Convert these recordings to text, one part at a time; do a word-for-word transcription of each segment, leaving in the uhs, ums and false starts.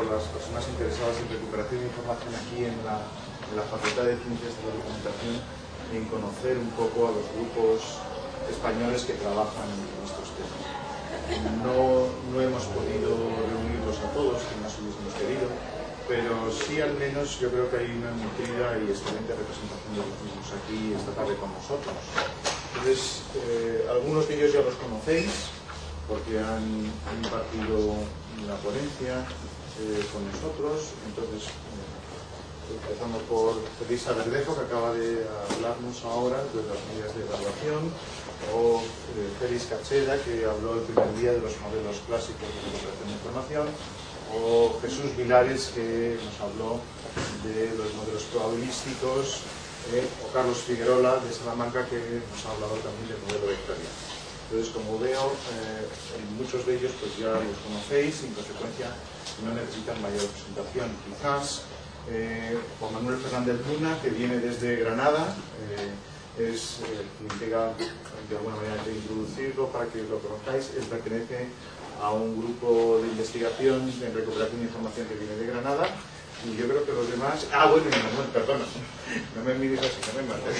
las personas interesadas en recuperación de información aquí en la, en la Facultad de Ciencias de la Documentación, en conocer un poco a los grupos españoles que trabajan en estos temas. No, no hemos podido reunirlos a todos, que más hubiésemos querido, pero sí al menos yo creo que hay una nutrida y excelente representación de los mismos aquí esta tarde con nosotros. Entonces, eh, algunos de ellos ya los conocéis, porque han, han impartido la ponencia eh, con nosotros. Entonces, eh, empezando por Elisa Verdejo, que acaba de hablarnos ahora de las medidas de evaluación, o eh, Félix Cacheda, que habló el primer día de los modelos clásicos de recuperación de información, o Jesús Vilares, que nos habló de los modelos probabilísticos, eh, o Carlos Figuerola de Salamanca, que nos ha hablado también del modelo vectorial. Entonces, como veo, eh, muchos de ellos pues ya los conocéis y en consecuencia no necesitan mayor presentación. Quizás eh, Juan Manuel Fernández Luna, que viene desde Granada, eh, es eh, quien tenga de alguna manera que introducirlo para que lo conozcáis. Él pertenece a un grupo de investigación en recuperación de información que viene de Granada, y yo creo que los demás... Ah, bueno, Manuel, perdona, no me mires así, no me mates.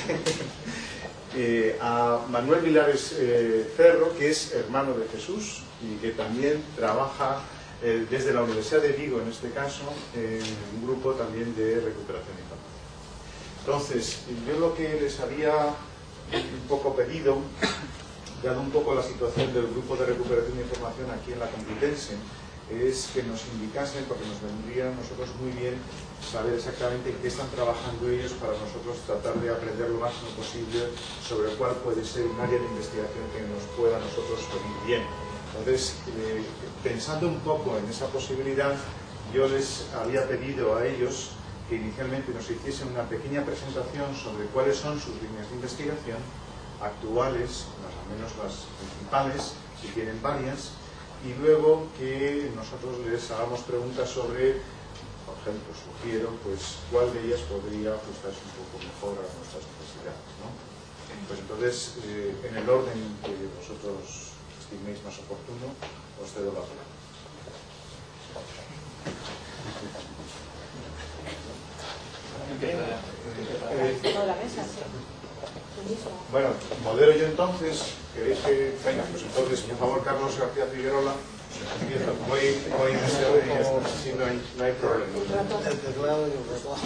Eh, a Manuel Vilares eh, Ferro, que es hermano de Jesús y que también trabaja eh, desde la Universidad de Vigo, en este caso, en un grupo también de recuperación de información. Entonces, yo lo que les había un poco pedido, dado un poco la situación del grupo de recuperación de información aquí en la Complutense, es que nos indicasen, porque nos vendría a nosotros muy bien saber exactamente en qué están trabajando ellos, para nosotros tratar de aprender lo máximo posible sobre cuál puede ser un área de investigación que nos pueda a nosotros venir bien. Entonces, eh, pensando un poco en esa posibilidad, yo les había pedido a ellos que inicialmente nos hiciesen una pequeña presentación sobre cuáles son sus líneas de investigación actuales, más o menos las principales, si tienen varias, y luego que nosotros les hagamos preguntas sobre, por ejemplo, sugiero, pues, cuál de ellas podría ajustarse un poco mejor a nuestras necesidades, ¿no? Pues entonces, eh, en el orden que vosotros estiméis más oportuno, os cedo la palabra. Eh, bueno, modelo yo entonces. ¿Queréis que...? Venga, pues entonces, por favor, Carlos García Figuerola, empieza. Voy, voy en ese orden y ya está. Así no hay, no hay problema. El teclado y el teclado.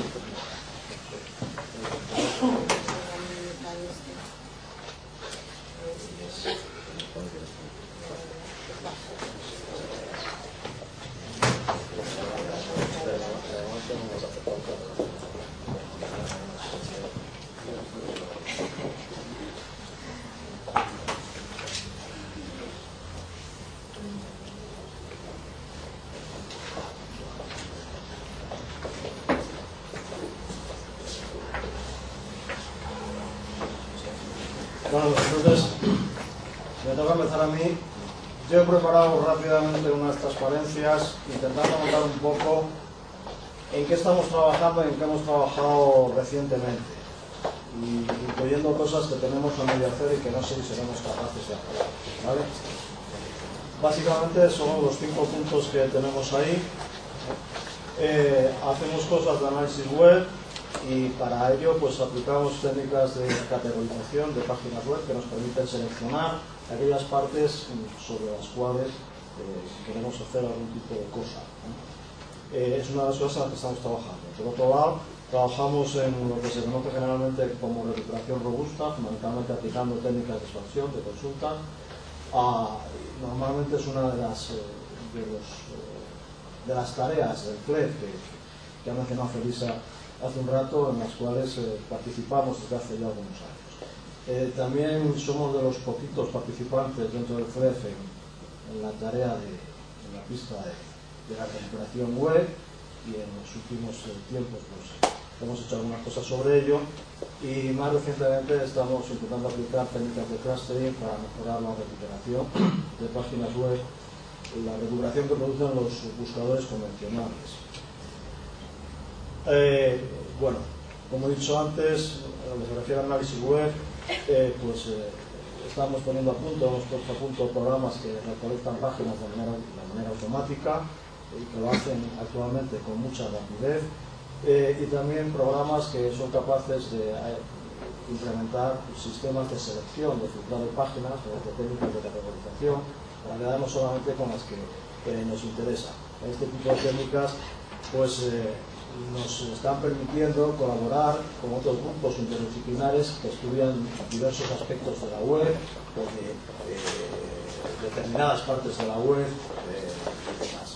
Bueno, entonces me toca empezar a mí. Yo he preparado rápidamente unas transparencias intentando contar un poco en qué estamos trabajando y en qué hemos trabajado recientemente, y incluyendo cosas que tenemos a medio hacer y que no sé si seremos capaces de hacer, ¿vale? Básicamente son los cinco puntos que tenemos ahí. Eh, hacemos cosas de análisis web, y para ello pues aplicamos técnicas de categorización de páginas web que nos permiten seleccionar aquellas partes sobre las cuales eh, queremos hacer algún tipo de cosa, ¿no? Eh, es una de las cosas en las que estamos trabajando. Por otro lado, trabajamos en lo que se conoce generalmente como recuperación robusta, fundamentalmente aplicando técnicas de expansión, de consulta. Ah, normalmente es una de las, eh, de, los, eh, de las tareas del C L E F que, que ha mencionado Felisa hace un rato, en las cuales eh, participamos desde hace ya algunos años. Eh, también somos de los poquitos participantes dentro del C L E F en, en la tarea de en la pista de, de la recuperación web, y en los últimos eh, tiempos pues, hemos hecho algunas cosas sobre ello, y más recientemente estamos intentando aplicar técnicas de clustering para mejorar la recuperación de páginas web, la recuperación que producen los buscadores convencionales. Eh, bueno, como he dicho antes, a lo que se refiere al análisis web, eh, pues eh, estamos poniendo a punto, hemos puesto a punto programas que recolectan páginas de manera, de manera automática. y que lo hacen actualmente con mucha rapidez, eh, y también programas que son capaces de eh, implementar sistemas de selección, de filtrado de páginas, de técnicas de categorización, para quedarnos solamente con las que eh, nos interesan. Este tipo de técnicas pues eh, nos están permitiendo colaborar con otros grupos interdisciplinares que estudian diversos aspectos de la web o de eh, determinadas partes de la web eh, y demás.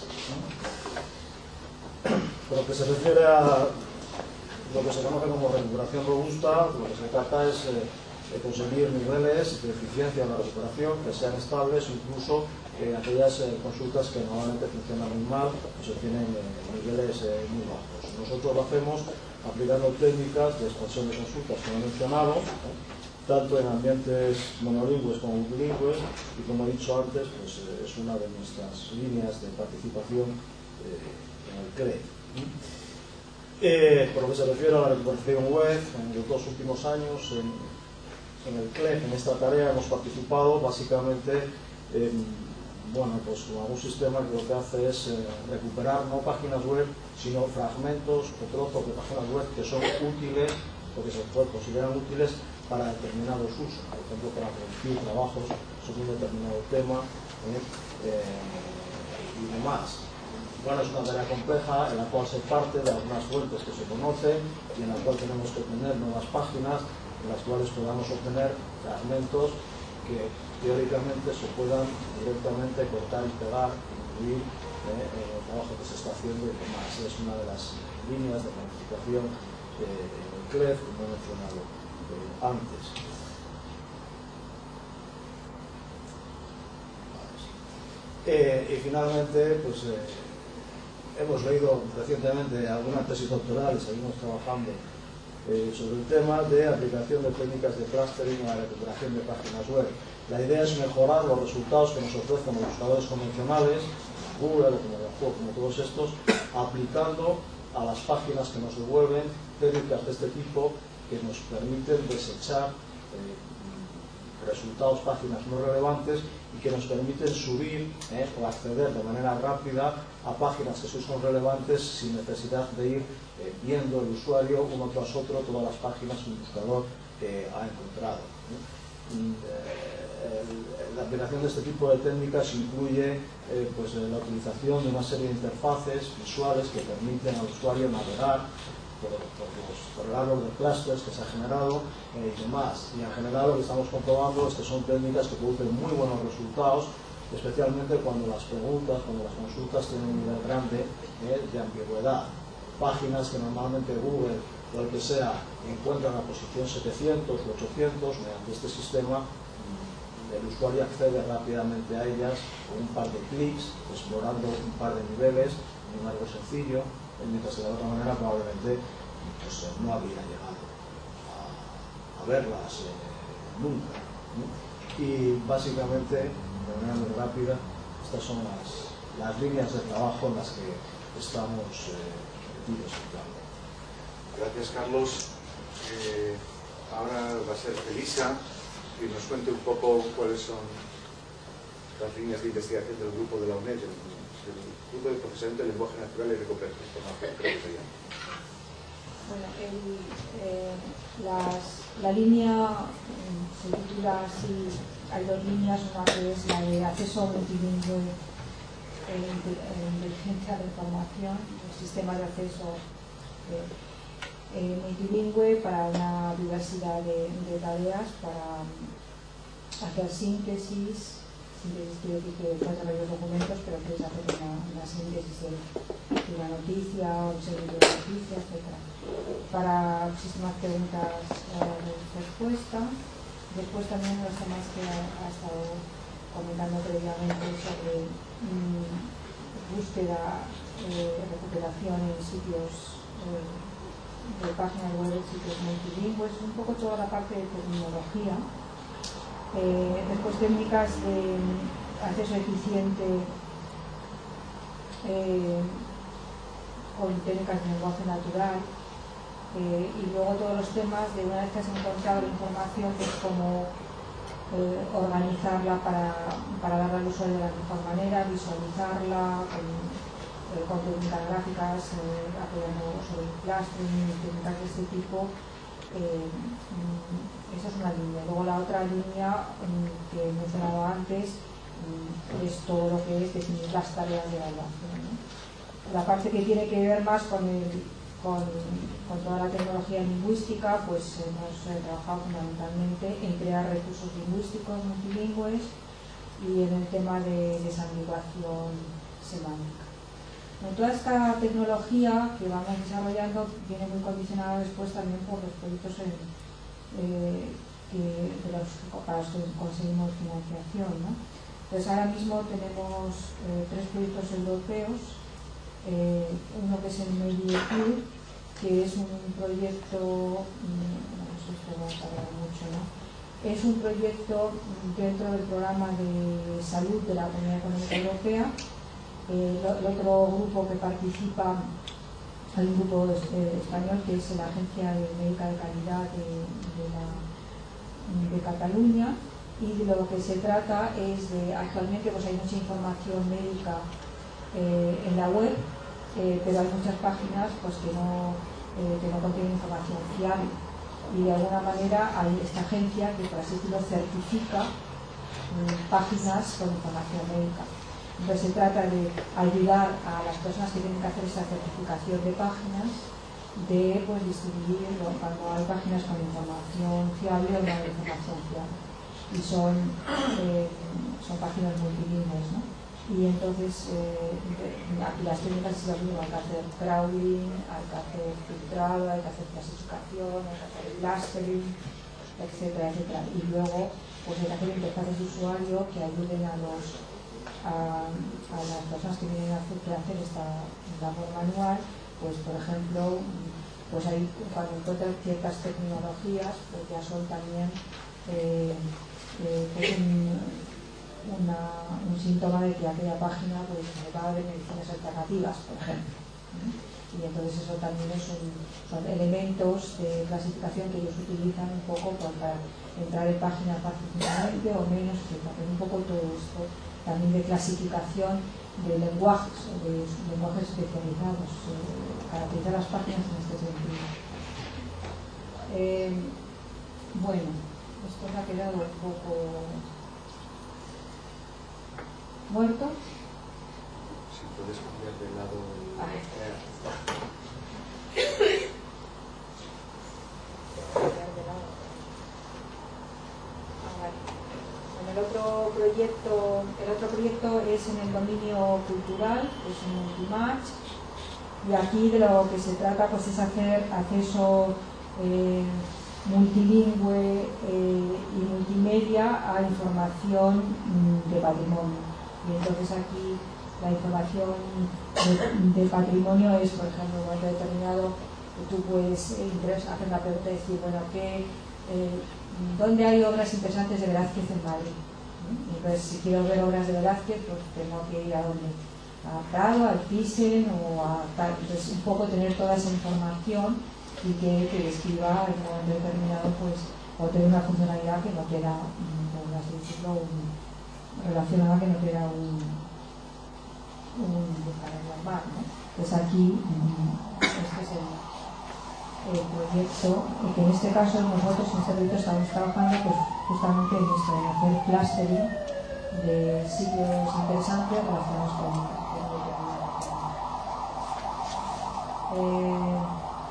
Por lo que se refiere a lo que se conoce como recuperación robusta, lo que se trata es eh, de conseguir niveles de eficiencia en la recuperación que sean estables, incluso en eh, aquellas eh, consultas que normalmente funcionan muy mal o se tienen eh, niveles eh, muy bajos. Nosotros lo hacemos aplicando técnicas de expansión de consultas, como he mencionado, ¿eh? tanto en ambientes monolingües como bilingües, y como he dicho antes, pues, eh, es una de nuestras líneas de participación eh, en el C L E. Eh, por lo que se refiere a la recuperación web, en los dos últimos años en, en el C L E F, en esta tarea, hemos participado básicamente en, bueno, pues, con algún sistema que lo que hace es eh, recuperar no páginas web, sino fragmentos o trozos de páginas web que son útiles o que se consideran útiles para determinados usos, por ejemplo, para producir trabajos sobre un determinado tema eh, eh, y demás. Bueno, es una tarea compleja en la cual se parte de algunas fuentes que se conocen y en la cual tenemos que obtener nuevas páginas en las cuales podamos obtener fragmentos que teóricamente se puedan directamente cortar y pegar, incluir eh, en el trabajo que se está haciendo y demás. Es una de las líneas de planificación eh, en el C L E F, como he mencionado eh, antes. Eh, y finalmente, pues eh, hemos leído recientemente algunas tesis doctorales, seguimos trabajando eh, sobre el tema de aplicación de técnicas de clustering a la recuperación de páginas web. La idea es mejorar los resultados que nos ofrecen los buscadores convencionales, Google, como Yahoo, como todos estos, aplicando a las páginas que nos devuelven técnicas de este tipo que nos permiten desechar eh, resultados, páginas no relevantes, y que nos permiten subir eh, o acceder de manera rápida a páginas que sí son relevantes sin necesidad de ir eh, viendo el usuario uno tras otro todas las páginas que un buscador eh, ha encontrado. Eh, el, la aplicación de este tipo de técnicas incluye eh, pues, la utilización de una serie de interfaces visuales que permiten al usuario navegar Por, por, los, por el árbol de clusters que se ha generado eh, y demás. Y en general lo que estamos comprobando es que son técnicas que producen muy buenos resultados, especialmente cuando las preguntas, cuando las consultas tienen un nivel grande eh, de ambigüedad. Páginas que normalmente Google o el que sea encuentran a posición setecientos o ochocientos, mediante este sistema el usuario accede rápidamente a ellas con un par de clics, explorando un par de niveles en algo sencillo, mientras que de otra manera probablemente pues, no habría llegado a, a verlas eh, nunca, ¿no? Y básicamente, de manera muy rápida, estas son las, las líneas de trabajo en las que estamos eh, metidos. Gracias, Carlos. Eh, ahora va a ser Elisa que nos cuente un poco cuáles son las líneas de investigación del grupo de la UNED, el grupo de procesamiento del lenguaje natural y recuperación de información, creo que se llama. Bueno, el, eh, las, la línea eh, se titula así, hay dos líneas, una que es la de acceso multilingüe e inteligencia de información, el sistema de acceso eh, eh, multilingüe para una diversidad de, de tareas, para um, hacer síntesis. Síntesis quiere decir que faltan varios documentos, pero quieres hacer una, una síntesis de, de una noticia o un seguimiento de noticias, etcétera. Para sistemas de preguntas eh, de respuesta. Después también los temas que ha, ha estado comentando previamente sobre mmm, búsqueda, eh, recuperación en sitios eh, de páginas web, en sitios multilingües, un poco toda la parte de terminología. Eh, después técnicas de acceso eficiente eh, con técnicas de lenguaje natural eh, y luego todos los temas de una vez que has encontrado la información, pues cómo eh, organizarla para, para darla al usuario de la mejor manera, visualizarla, con, eh, con técnicas gráficas, eh, apoyando sobre el clustering y técnicas de este tipo. Eh, esa es una línea. Luego la otra línea um, que he mencionado antes um, es todo lo que es definir las tareas de evaluación, ¿no? La parte que tiene que ver más con, el, con, con toda la tecnología lingüística, pues hemos eh, trabajado fundamentalmente en crear recursos lingüísticos multilingües y en el tema de desambiguación semántica. Bueno, toda esta tecnología que vamos desarrollando viene muy condicionada después también por los proyectos en, eh, que, de los, para los que conseguimos financiación, ¿no? Entonces ahora mismo tenemos eh, tres proyectos europeos, eh, uno que es el MediaCube, que es un proyecto, no sé si va a tardar mucho, ¿no? Es un proyecto dentro del programa de salud de la Comunidad Económica Europea. Eh, el otro grupo que participa, hay un grupo eh, español que es la Agencia Médica de Calidad de, de, la, de Cataluña, y de lo que se trata es de, actualmente pues hay mucha información médica eh, en la web, eh, pero hay muchas páginas pues que no, eh, que no contienen información fiable, y de alguna manera hay esta agencia que, por así decirlo, certifica eh, páginas con información médica. Entonces se trata de ayudar a las personas que tienen que hacer esa certificación de páginas, de pues, distinguir cuando hay páginas con información fiable o no hay información fiable. Y son, eh, son páginas multilingües, ¿no? Y entonces eh, aquí las técnicas es lo mismo, hay que hacer crawling, hay que hacer filtrado, hay que hacer clasificación, hay que hacer clustering, etcétera, etcétera. Y luego pues hay que hacer interfaces de usuario que ayuden a los A, a las personas que vienen a hacer, que hacer esta labor manual, pues por ejemplo, pues ahí cuando encuentran ciertas tecnologías, pues ya son también eh, eh, pues un, una, un síntoma de que aquella página pues se va de medicinas alternativas, por ejemplo. Y entonces eso también es un, son elementos de clasificación que ellos utilizan un poco para entrar en páginas más fácilmente o menos, que también un poco todo esto también de clasificación de lenguajes, de lenguajes especializados, eh, caracterizar las páginas en este sentido. Eh, bueno, esto me ha quedado un poco muerto. Si puedes cambiar de lado el... Ah. El otro proyecto, el otro proyecto es en el dominio cultural, es un multimatch, y aquí de lo que se trata pues es hacer acceso eh, multilingüe eh, y multimedia a información mm, de patrimonio. Y entonces aquí la información de, de patrimonio es, por ejemplo, en un momento determinado tú puedes eh, hacer una pregunta y decir, bueno, ¿qué, eh, ¿dónde hay obras interesantes de Velázquez en Madrid? Entonces, si quiero ver obras de Velázquez, pues tengo que ir a donde, a Prado, al Thyssen o a tal. Entonces, un poco tener toda esa información y que, que describa en un momento determinado, pues, o tener una funcionalidad que no quiera, por así decirlo, un, relacionada que no quiera un, un buscador normal, ¿no? Pues aquí, este es el, el proyecto, y que en este caso nosotros en este proyecto estamos trabajando pues, justamente en esto, en hacer clustering de sitios interesantes relacionados con el eh,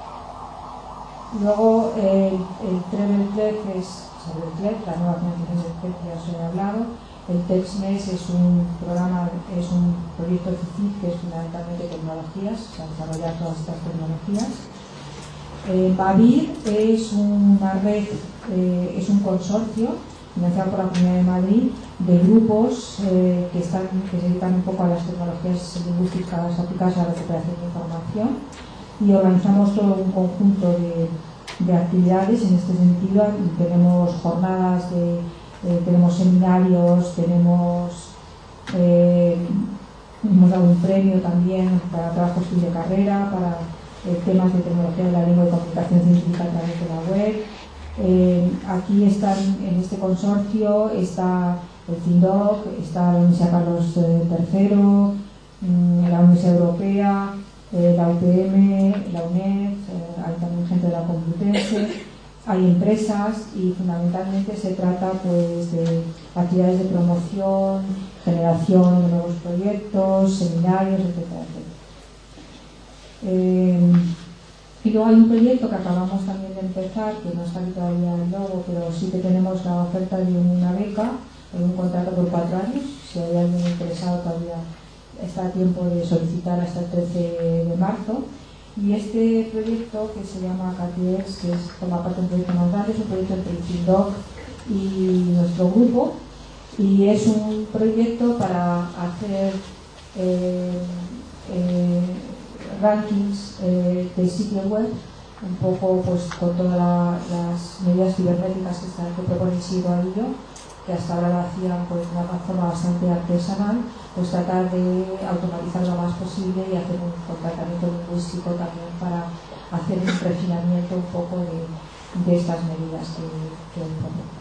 luego eh, el Treble Clef es sobre el Clef, la nueva financiación del Clef, ya os he hablado. El TextMesh es un programa, es un proyecto C I C I que es fundamentalmente tecnologías, o sea, desarrollar todas estas tecnologías. Eh, Bavir es una red, eh, es un consorcio financiado por la Comunidad de Madrid de grupos eh, que, están, que se dedican un poco a las tecnologías lingüísticas aplicadas a la recuperación de información, y organizamos todo un conjunto de, de actividades en este sentido. Tenemos jornadas, de, eh, tenemos seminarios, tenemos eh, hemos dado un premio también para trabajos de carrera, para eh, temas de tecnología de la lengua y comunicación científica a través de la web. Eh, aquí están, en este consorcio está el CINDOC, está la Universidad Carlos tercero, la Universidad Europea, eh, la U P M, la UNED, eh, hay también gente de la Complutense, hay empresas y fundamentalmente se trata pues de actividades de promoción, generación de nuevos proyectos, seminarios, etcétera, etcétera. Eh, y luego hay un proyecto que acabamos también de empezar, que no está aquí todavía el logo, pero sí que tenemos la oferta de una beca, de un contrato por cuatro años. Si hay alguien interesado todavía está a tiempo de solicitar hasta el trece de marzo. Y este proyecto, que se llama CATIEX, que es, forma parte de un proyecto más grande, es un proyecto entre el FINDOC y nuestro grupo, y es un proyecto para hacer eh, eh, rankings eh, de sitios web, un poco pues con todas la, las medidas cibernéticas que, está, que propone Isidro Arillo, que hasta ahora lo hacían pues, de una forma bastante artesanal, pues tratar de automatizar lo más posible y hacer un, un tratamiento lingüístico también para hacer un refinamiento un poco de, de estas medidas que, que propone.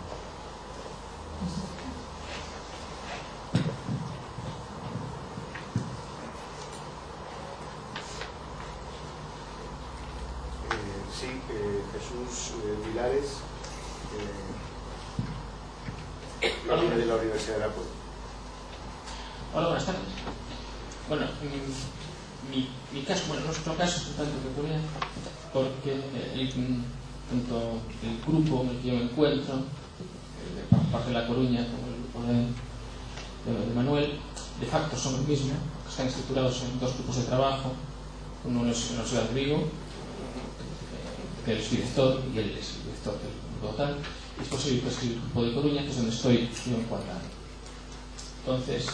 Sí, eh, Jesús eh, Vilares, eh, de la Universidad de la Puebla. Hola, buenas tardes. Bueno, mi, mi caso, bueno, nuestro caso es un tanto peculiar porque el, tanto el grupo en el que yo me encuentro, de parte de La Coruña, como el grupo de, de, de Manuel, de facto son los mismos, están estructurados en dos grupos de trabajo. Uno es en la Universidad de Vigo, que él es director y él es el director del grupo total, y después el, pues, el grupo de Coruña, que es donde estoy yo encuadrado. Entonces,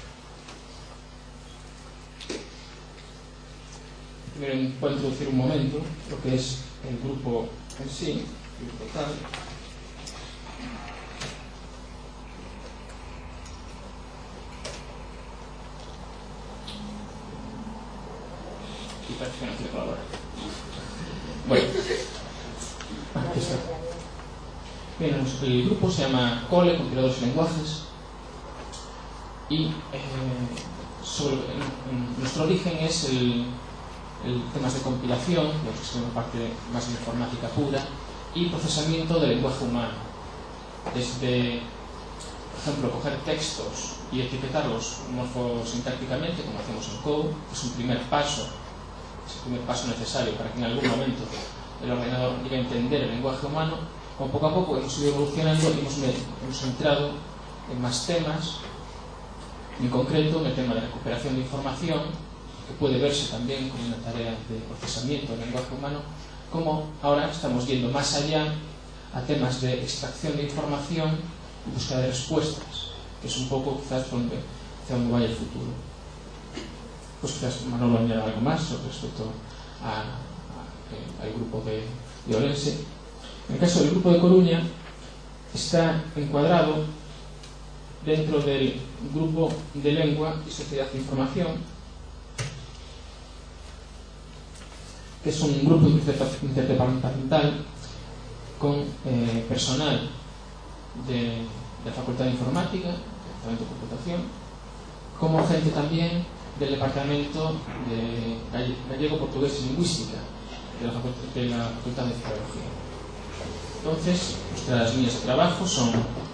primero voy a introducir un momento lo que es el grupo en sí, el grupo total. Y parece que no quiere colaborar. Bueno, aquí está. Bien, el grupo se llama COLE, Compiladores y Lenguajes, y eh, sobre, en, en, nuestro origen es el, el temas de compilación, lo que es una parte más de informática pura, y procesamiento del lenguaje humano. Desde, por ejemplo, coger textos y etiquetarlos morfosintácticamente, como hacemos en Code, que es un primer paso, es el primer paso necesario para que en algún momento el ordenador llegue a entender el lenguaje humano. Como poco a poco hemos ido evolucionando y hemos, hemos entrado en más temas, en concreto en el tema de recuperación de información, que puede verse también como una tarea de procesamiento del lenguaje humano, como ahora estamos yendo más allá a temas de extracción de información y búsqueda de respuestas, que es un poco quizás donde, hacia donde vaya el futuro. Pues quizás Manolo añada algo más respecto a, a, al grupo de, de Orense. En el caso del grupo de Coruña, está encuadrado dentro del grupo de Lengua y Sociedad de Información, que es un grupo interdepartamental con eh, personal de, de la Facultad de Informática, del Departamento de Computación, como gente también del Departamento de Gallego, Portugués y Lingüística de la Facultad de, la Facultad de Filología. Entonces, nuestras líneas de trabajo son,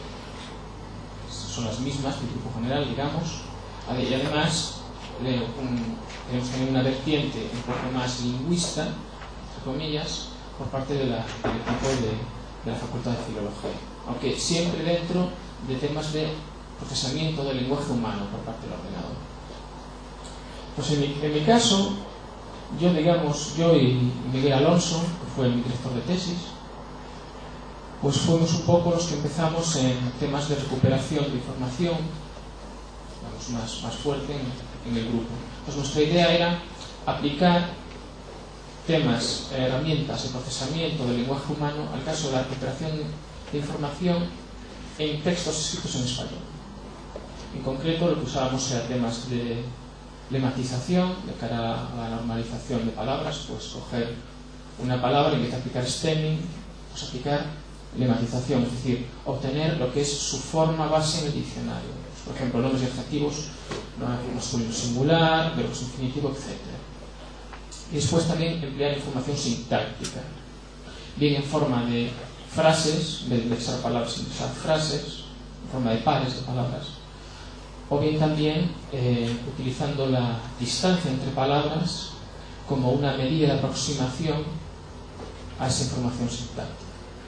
son las mismas del grupo general, digamos, y además un, tenemos también una vertiente un poco más lingüista, entre comillas, por parte de la, del equipo de, de la Facultad de Filología, aunque siempre dentro de temas de procesamiento del lenguaje humano por parte del ordenador. Pues en mi, en mi caso, yo digamos, yo y Miguel Alonso, que fue mi director de tesis, pues fuimos un poco los que empezamos en temas de recuperación de información, digamos, más, más fuerte en, en el grupo. Pues nuestra idea era aplicar temas, herramientas de procesamiento del lenguaje humano al caso de la recuperación de información en textos escritos en español. En concreto, lo que usábamos eran temas de lematización, de cara a la normalización de palabras, pues coger una palabra y en vez de aplicar stemming, pues aplicar lematización, es decir, obtener lo que es su forma base en el diccionario. Por ejemplo, nombres y adjetivos masculino singular, verbos infinitivos, etcétera. Y después también emplear información sintáctica, bien en forma de frases, en vez de indexar palabras, indexar frases, en forma de pares de palabras, o bien también eh, utilizando la distancia entre palabras como una medida de aproximación a esa información sintáctica.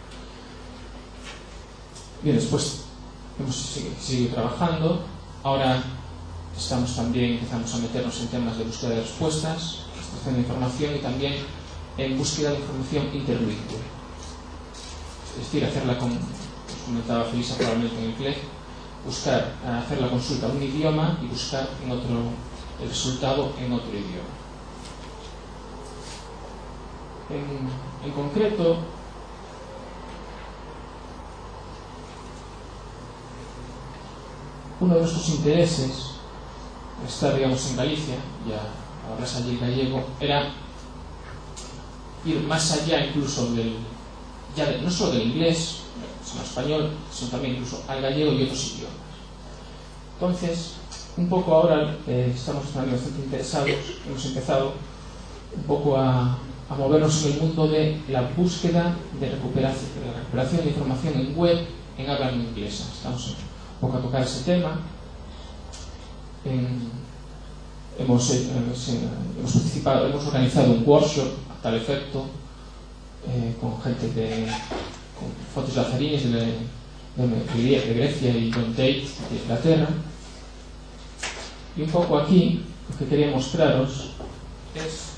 Bien, después hemos seguido trabajando. Ahora estamos también, empezamos a meternos en temas de búsqueda de respuestas, extracción de información y también en búsqueda de información interlingüe. Es decir, hacerla con, como comentaba Felisa probablemente en inglés, buscar, hacer la consulta a un idioma y buscar en otro, el resultado en otro idioma. En, en concreto, uno de nuestros intereses, estar, digamos, en Galicia, ya hablas allí el gallego, era ir más allá incluso del, ya de, no solo del inglés, sino español, sino también incluso al gallego y otros idiomas. Entonces, un poco ahora eh, estamos también bastante interesados, hemos empezado un poco a, a movernos en el mundo de la búsqueda de recuperación, de la recuperación de información en web en habla no inglesa. Estamos un poco a tocar ese tema. En, hemos, eh, hemos participado, hemos organizado un workshop a tal efecto eh, con gente de con Fotis Lazarines de, de, de Grecia y John Tate de Inglaterra. Y un poco aquí lo que quería mostraros es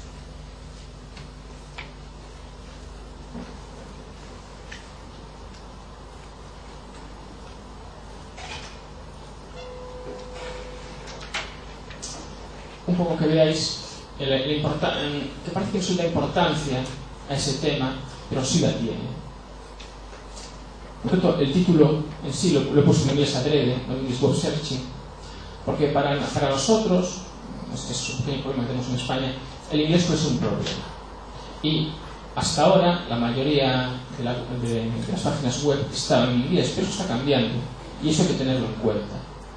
un poco que veáis el, el importa, que parece que no soy la importancia a ese tema, pero sí la tiene. Por tanto, el título en sí lo, lo he puesto en inglés adrede, en inglés web searching, porque para, para nosotros, este es un pequeño problema que tenemos en España, el inglés puede ser un problema. Y hasta ahora la mayoría de, la, de, de las páginas web estaban en inglés, pero eso está cambiando y eso hay que tenerlo en cuenta.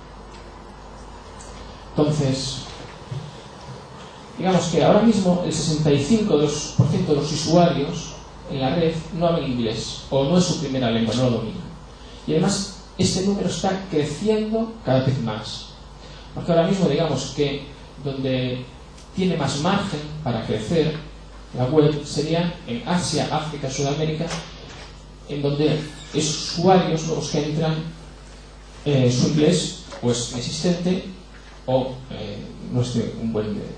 Entonces, digamos que ahora mismo el sesenta y cinco por ciento de los usuarios en la red no hablan inglés o no es su primera lengua, no lo dominan. Y además este número está creciendo cada vez más. Porque ahora mismo digamos que donde tiene más margen para crecer la web sería en Asia, África, Sudamérica, en donde esos usuarios nuevos que entran, eh, su inglés o es inexistente o eh, no es de un buen nivel.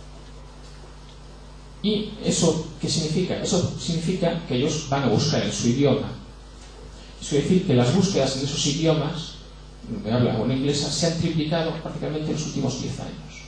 ¿Y eso qué significa? Eso significa que ellos van a buscar en su idioma. Eso quiere decir que las búsquedas en esos idiomas, de habla o en inglesa, se han triplicado prácticamente en los últimos diez años.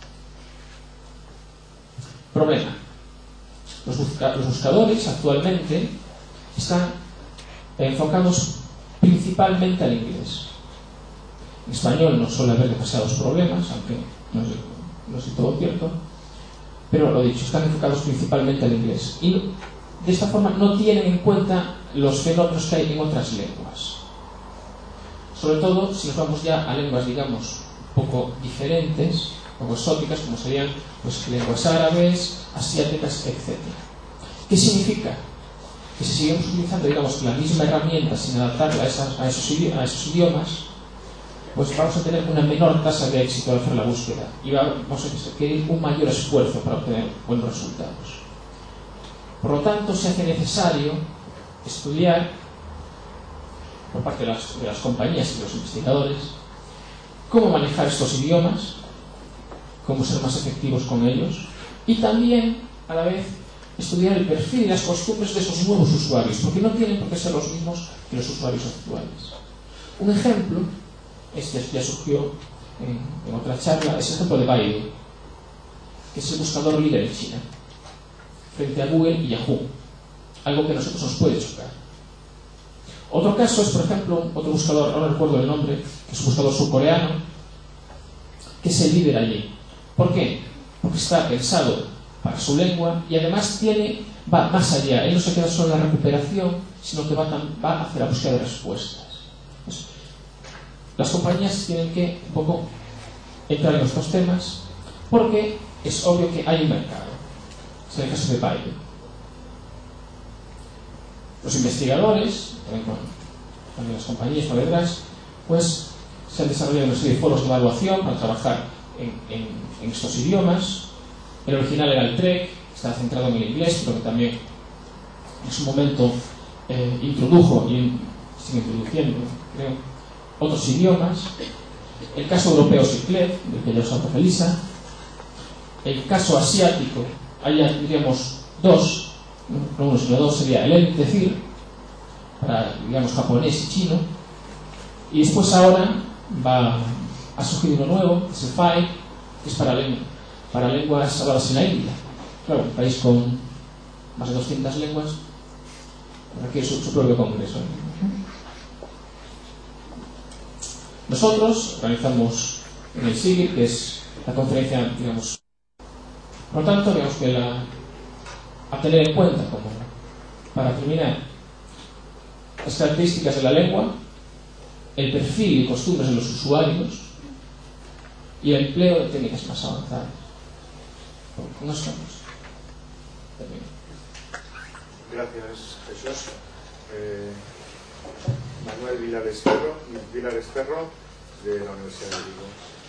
Problema. Los, busca los buscadores actualmente están enfocados principalmente al inglés. En español no suele haber demasiados problemas, aunque no es, no es todo cierto. Pero lo dicho, están enfocados principalmente al inglés. Y de esta forma no tienen en cuenta los fenómenos que hay en otras lenguas. Sobre todo si nos vamos ya a lenguas, digamos, un poco diferentes, un poco exóticas, como serían pues, lenguas árabes, asiáticas, etcétera. ¿Qué significa? Que si seguimos utilizando, digamos, la misma herramienta sin adaptarla a, esas, a, esos, a esos idiomas, pues vamos a tener una menor tasa de éxito al hacer la búsqueda y vamos a requerir un mayor esfuerzo para obtener buenos resultados. Por lo tanto, se hace necesario estudiar por parte de las, de las compañías y de los investigadores cómo manejar estos idiomas, cómo ser más efectivos con ellos y también, a la vez, estudiar el perfil y las costumbres de esos nuevos usuarios, porque no tienen por qué ser los mismos que los usuarios actuales. Un ejemplo este ya surgió en, en otra charla, es el ejemplo de Baidu, que es el buscador líder en China, frente a Google y Yahoo, algo que a nosotros nos puede chocar. Otro caso es, por ejemplo, otro buscador, ahora no recuerdo el nombre, que es un buscador surcoreano, que es el líder allí. ¿Por qué? Porque está pensado para su lengua y además tiene, va más allá, él no se queda solo en la recuperación, sino que va, va a hacer la búsqueda de respuestas. Las compañías tienen que un poco entrar en estos temas porque es obvio que hay un mercado. Es el caso de Baile. Los investigadores, también con también las compañías por detrás, pues se han desarrollado una serie de foros de evaluación para trabajar en, en, en estos idiomas. El original era el TREC, estaba centrado en el inglés, pero que también en su momento eh, introdujo y sigue introduciendo, creo, otros idiomas. El caso europeo Cyclet, del que ya os habló Felisa. El caso asiático, ahí ya tendríamos dos, no uno sino dos, sería el decir, para, digamos, japonés y chino. Y después ahora va, ha surgido uno nuevo, que es el F A I, que es para, para lenguas habladas en la India. Claro, un país con más de doscientas lenguas, requiere su, su propio congreso. Nosotros organizamos en el SIGIR, que es la conferencia, digamos. Por lo tanto, digamos que la, a tener en cuenta, como para terminar, las características de la lengua, el perfil y costumbres de los usuarios y el empleo de técnicas más avanzadas. Con eso estamos. Termino. Gracias, Jesús. Eh, Manuel Vilares Ferro, Vilares Ferro, de la Universidad de Vigo.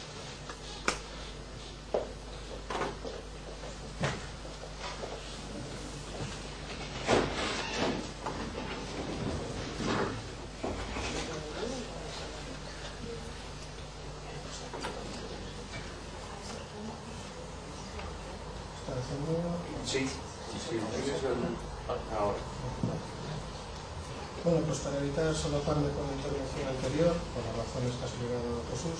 Sí, sí, ahora. Bueno, pues para evitar solaparme con la intervención anterior, por las razones que ha explicado Jesús,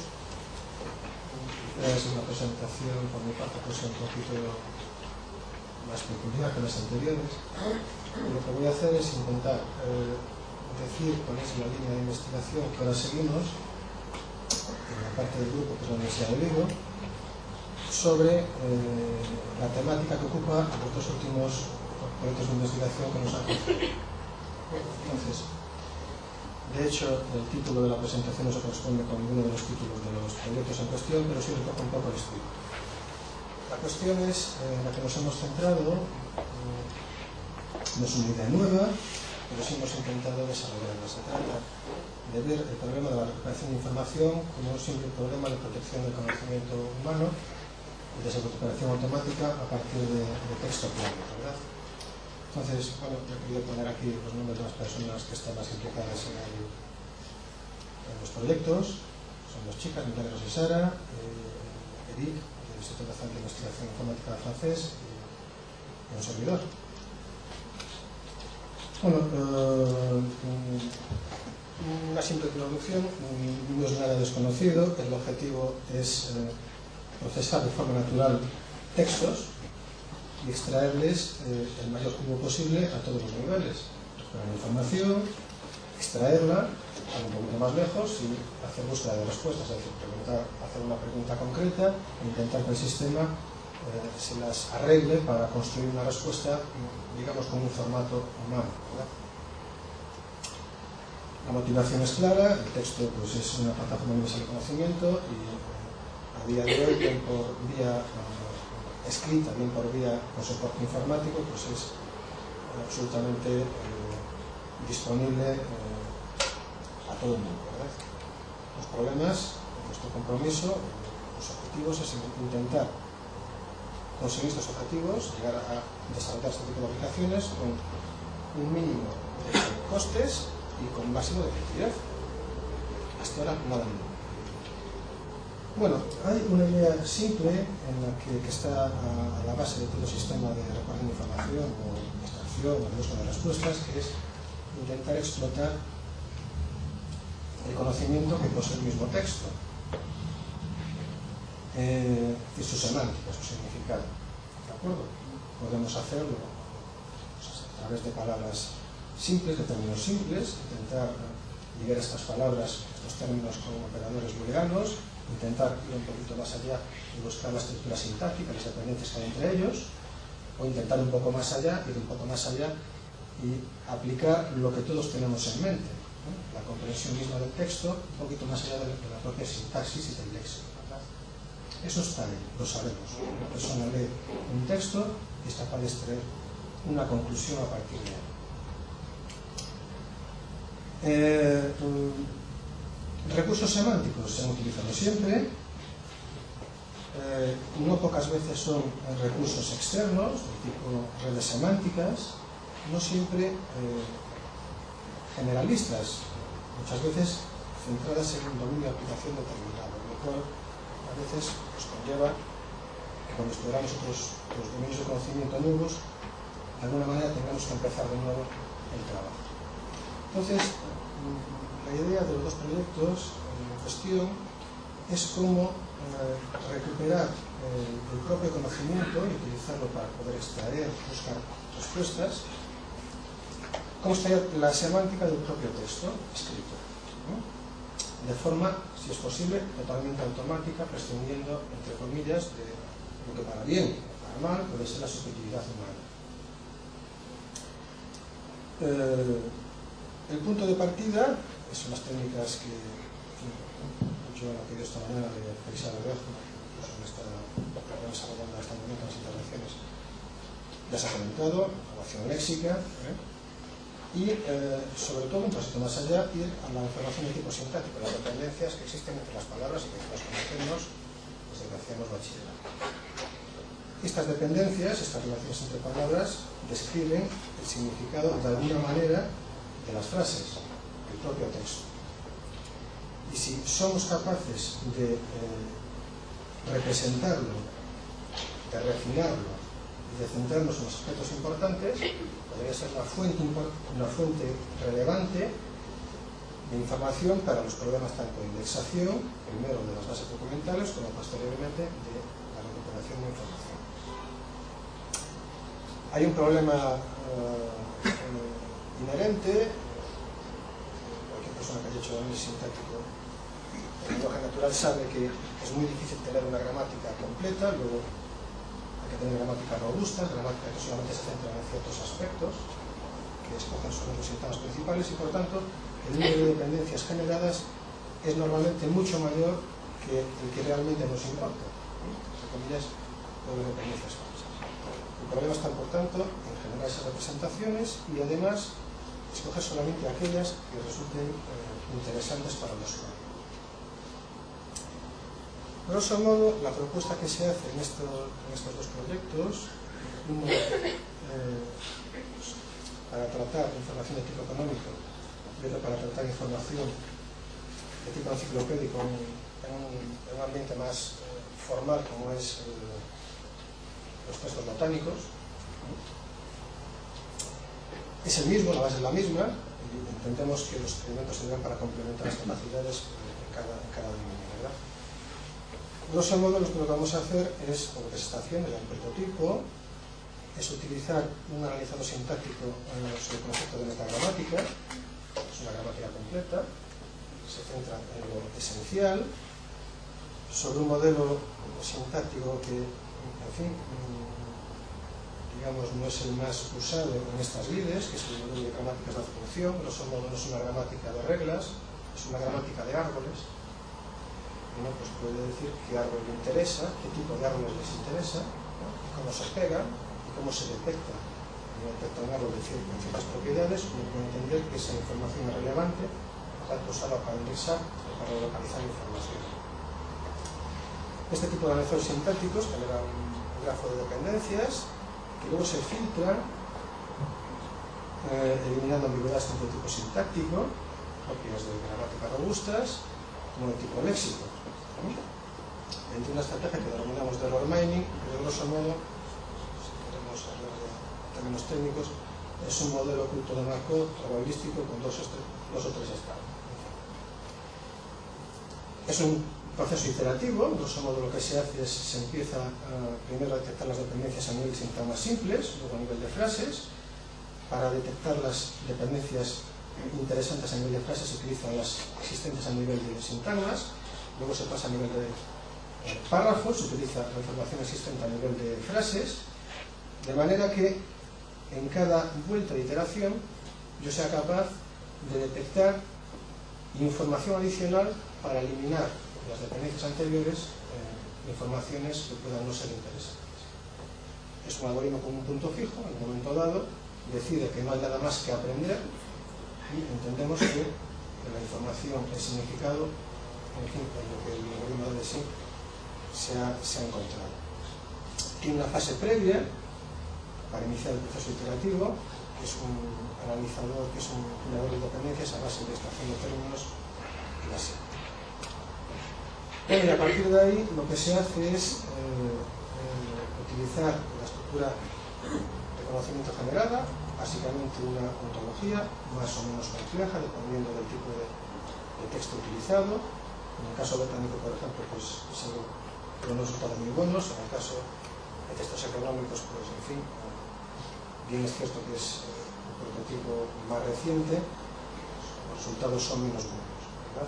es una presentación por mi parte pues un poquito más peculiar que las anteriores. Y lo que voy a hacer es intentar eh, decir cuál es la línea de investigación que ahora seguimos en la parte del grupo que es la Universidad de Vigo, sobre eh, la temática que ocupa los dos últimos proyectos de investigación que nos han ofrecido. Entonces, de hecho, el título de la presentación no se corresponde con ninguno de los títulos de los proyectos en cuestión, pero sí recoge un poco el estilo. La cuestión es, eh, en la que nos hemos centrado, eh, no es una idea nueva, pero sí hemos intentado desarrollarla. Se trata de ver el problema de la recuperación de información como un simple problema de protección del conocimiento humano y de esa recuperación automática a partir de, de texto claro, ¿verdad? Entonces, bueno, he querido poner aquí los nombres de las personas que están más implicadas en, el, en los proyectos. Son dos chicas, Milagros y Sara, eh, Eric, del Instituto Nacional de Investigación Informática francés, y, y un servidor. Bueno, eh, una simple introducción, no es nada desconocido. El objetivo es eh, procesar de forma natural textos y extraerles eh, el mayor jugo posible a todos los niveles. Recuperar la información, extraerla, ir un poquito más lejos y hacer búsqueda de respuestas, es decir, preguntar, hacer una pregunta concreta e intentar que el sistema eh, se las arregle para construir una respuesta, digamos, con un formato humano, ¿verdad? La motivación es clara, el texto pues, es una plataforma universal de conocimiento y eh, a día de hoy, bien por vía eh, escrita, bien por vía con soporte informático, pues es eh, absolutamente eh, disponible eh, a todo el mundo, ¿verdad? Los problemas, nuestro compromiso, los objetivos es intentar conseguir estos objetivos, llegar a desarrollar este tipo de aplicaciones con un mínimo de costes y con un máximo de efectividad. Hasta ahora nada nuevo. Bueno, hay una idea simple en la que, que está a, a la base de todo sistema de recuperación de información o extracción o de búsqueda de respuestas, que es intentar explotar el conocimiento que posee el mismo texto eh, y su semántica, su significado. ¿De acuerdo? Podemos hacerlo pues, a través de palabras simples, de términos simples, intentar ligar estas palabras, estos términos con operadores booleanos, intentar ir un poquito más allá y buscar la estructura sintáctica, las dependencias que hay entre ellos, o intentar un poco más allá, ir un poco más allá y aplicar lo que todos tenemos en mente, ¿no? La comprensión misma del texto, un poquito más allá de la propia sintaxis y del léxico, ¿verdad? Eso está ahí, lo sabemos. La persona lee un texto y es capaz de extraer una conclusión a partir de él. Eh, recursos semánticos se han utilizado siempre. Eh, no pocas veces son recursos externos, de tipo redes semánticas, no siempre eh, generalistas, muchas veces centradas en un dominio de aplicación determinado, lo cual a veces nos conlleva que cuando exploramos otros los dominios de conocimiento nuevos, de alguna manera tengamos que empezar de nuevo el trabajo. Entonces, la idea de los dos proyectos en cuestión es cómo eh, recuperar eh, el propio conocimiento y utilizarlo para poder extraer, buscar respuestas, cómo extraer la semántica del propio texto escrito, ¿no? De forma, si es posible, totalmente automática, prescindiendo, entre comillas, de lo que para bien o para mal puede ser la subjetividad humana. Eh, el punto de partida son las técnicas que yo he pedido esta mañana de Felisa Verdejo, incluso en esta desarrollando hasta el momento las intervenciones, ya se ha comentado, información léxica, ¿eh? y eh, sobre todo, un pasito más allá, ir a la información de tipo sintáctico, las dependencias que existen entre las palabras y que las conocemos desde que hacíamos bachillerato. Estas dependencias, estas relaciones entre palabras, describen el significado de alguna manera de las frases, del propio texto. Y si somos capaces de eh, representarlo, de refinarlo y de centrarnos en los aspectos importantes, podría ser una fuente, una fuente relevante de información para los problemas tanto de indexación, primero de las bases documentales, como posteriormente de la recuperación de información. Hay un problema uh, uh, inherente. Cualquier persona que haya hecho análisis sintáctico en lenguaje natural sabe que es muy difícil tener una gramática completa. Luego hay que tener gramáticas robustas, gramáticas que solamente se centran en ciertos aspectos, que escogen solo los síntomas principales, y por tanto el número de dependencias generadas es normalmente mucho mayor que el que realmente nos importa. Entre comillas, doble dependencias falsas. El problema está, por tanto, en generar esas representaciones y además escoger solamente aquellas que resulten eh, interesantes para el usuario. Grosso modo, la propuesta que se hace en, esto, en estos dos proyectos, uno eh, para tratar información de tipo económico y otro para tratar información de tipo enciclopédico en, en, un, en un ambiente más eh, formal como es eh, los textos botánicos, es el mismo, la base es la misma, y intentemos que los experimentos sirvan para complementar las capacidades en cada, en cada dominio, ¿verdad? Grosso modo, lo que vamos a hacer es, o lo que se está haciendo ya en prototipo, es utilizar un analizador sintáctico eh, sobre el concepto de metagramática. Es una gramática completa, se centra en lo esencial, sobre un modelo sintáctico que, en fin, digamos, no es el más usado en estas lides, que es el modelo de gramáticas de función. Grosso modo, no es una gramática de reglas, es una gramática de árboles. Uno pues puede decir qué árbol le interesa, qué tipo de árboles les interesa, ¿no? Cómo se pegan y cómo se detecta. Al detectar un árbol de con ciertas propiedades, uno puede entender que esa información es relevante, por tanto usarla para indexar o para localizar información. Este tipo de analizadores sintácticos genera un grafo de dependencias que luego se filtra eh, eliminando ambigüedades tanto de tipo sintáctico, propias de gramáticas robustas, como de tipo léxico, ¿no? Entre una estrategia que denominamos de error mining, que de grosso modo, si queremos hablar de términos técnicos, es un modelo oculto de Markov probabilístico con dos, dos o tres estados. Es un proceso iterativo. Grosso modo, lo que se hace es se empieza a, primero a detectar las dependencias a nivel de sintagmas simples, luego a nivel de frases. Para detectar las dependencias interesantes a nivel de frases se utilizan las existentes a nivel de sintagmas, luego se pasa a nivel de eh, párrafos, se utiliza la información existente a nivel de frases, de manera que en cada vuelta de iteración yo sea capaz de detectar información adicional para eliminar las dependencias anteriores eh, informaciones que puedan no ser interesantes. Es un algoritmo con un punto fijo, en un momento dado decide que no hay nada más que aprender y entendemos que la información, el significado, en fin, en lo que el algoritmo de sí se ha, se ha encontrado. Tiene una fase previa para iniciar el proceso iterativo, que es un analizador, que es un generador de dependencias a base de extracción de términos y la serie. Y a partir de ahí lo que se hace es eh, eh, utilizar la estructura de conocimiento generada, básicamente una ontología más o menos compleja dependiendo del tipo de, de texto utilizado. En el caso botánico, por ejemplo, pues son unos resultados muy buenos. En el caso de textos económicos, pues en fin, bien es cierto que es un prototipo más reciente, los resultados son menos buenos, ¿verdad?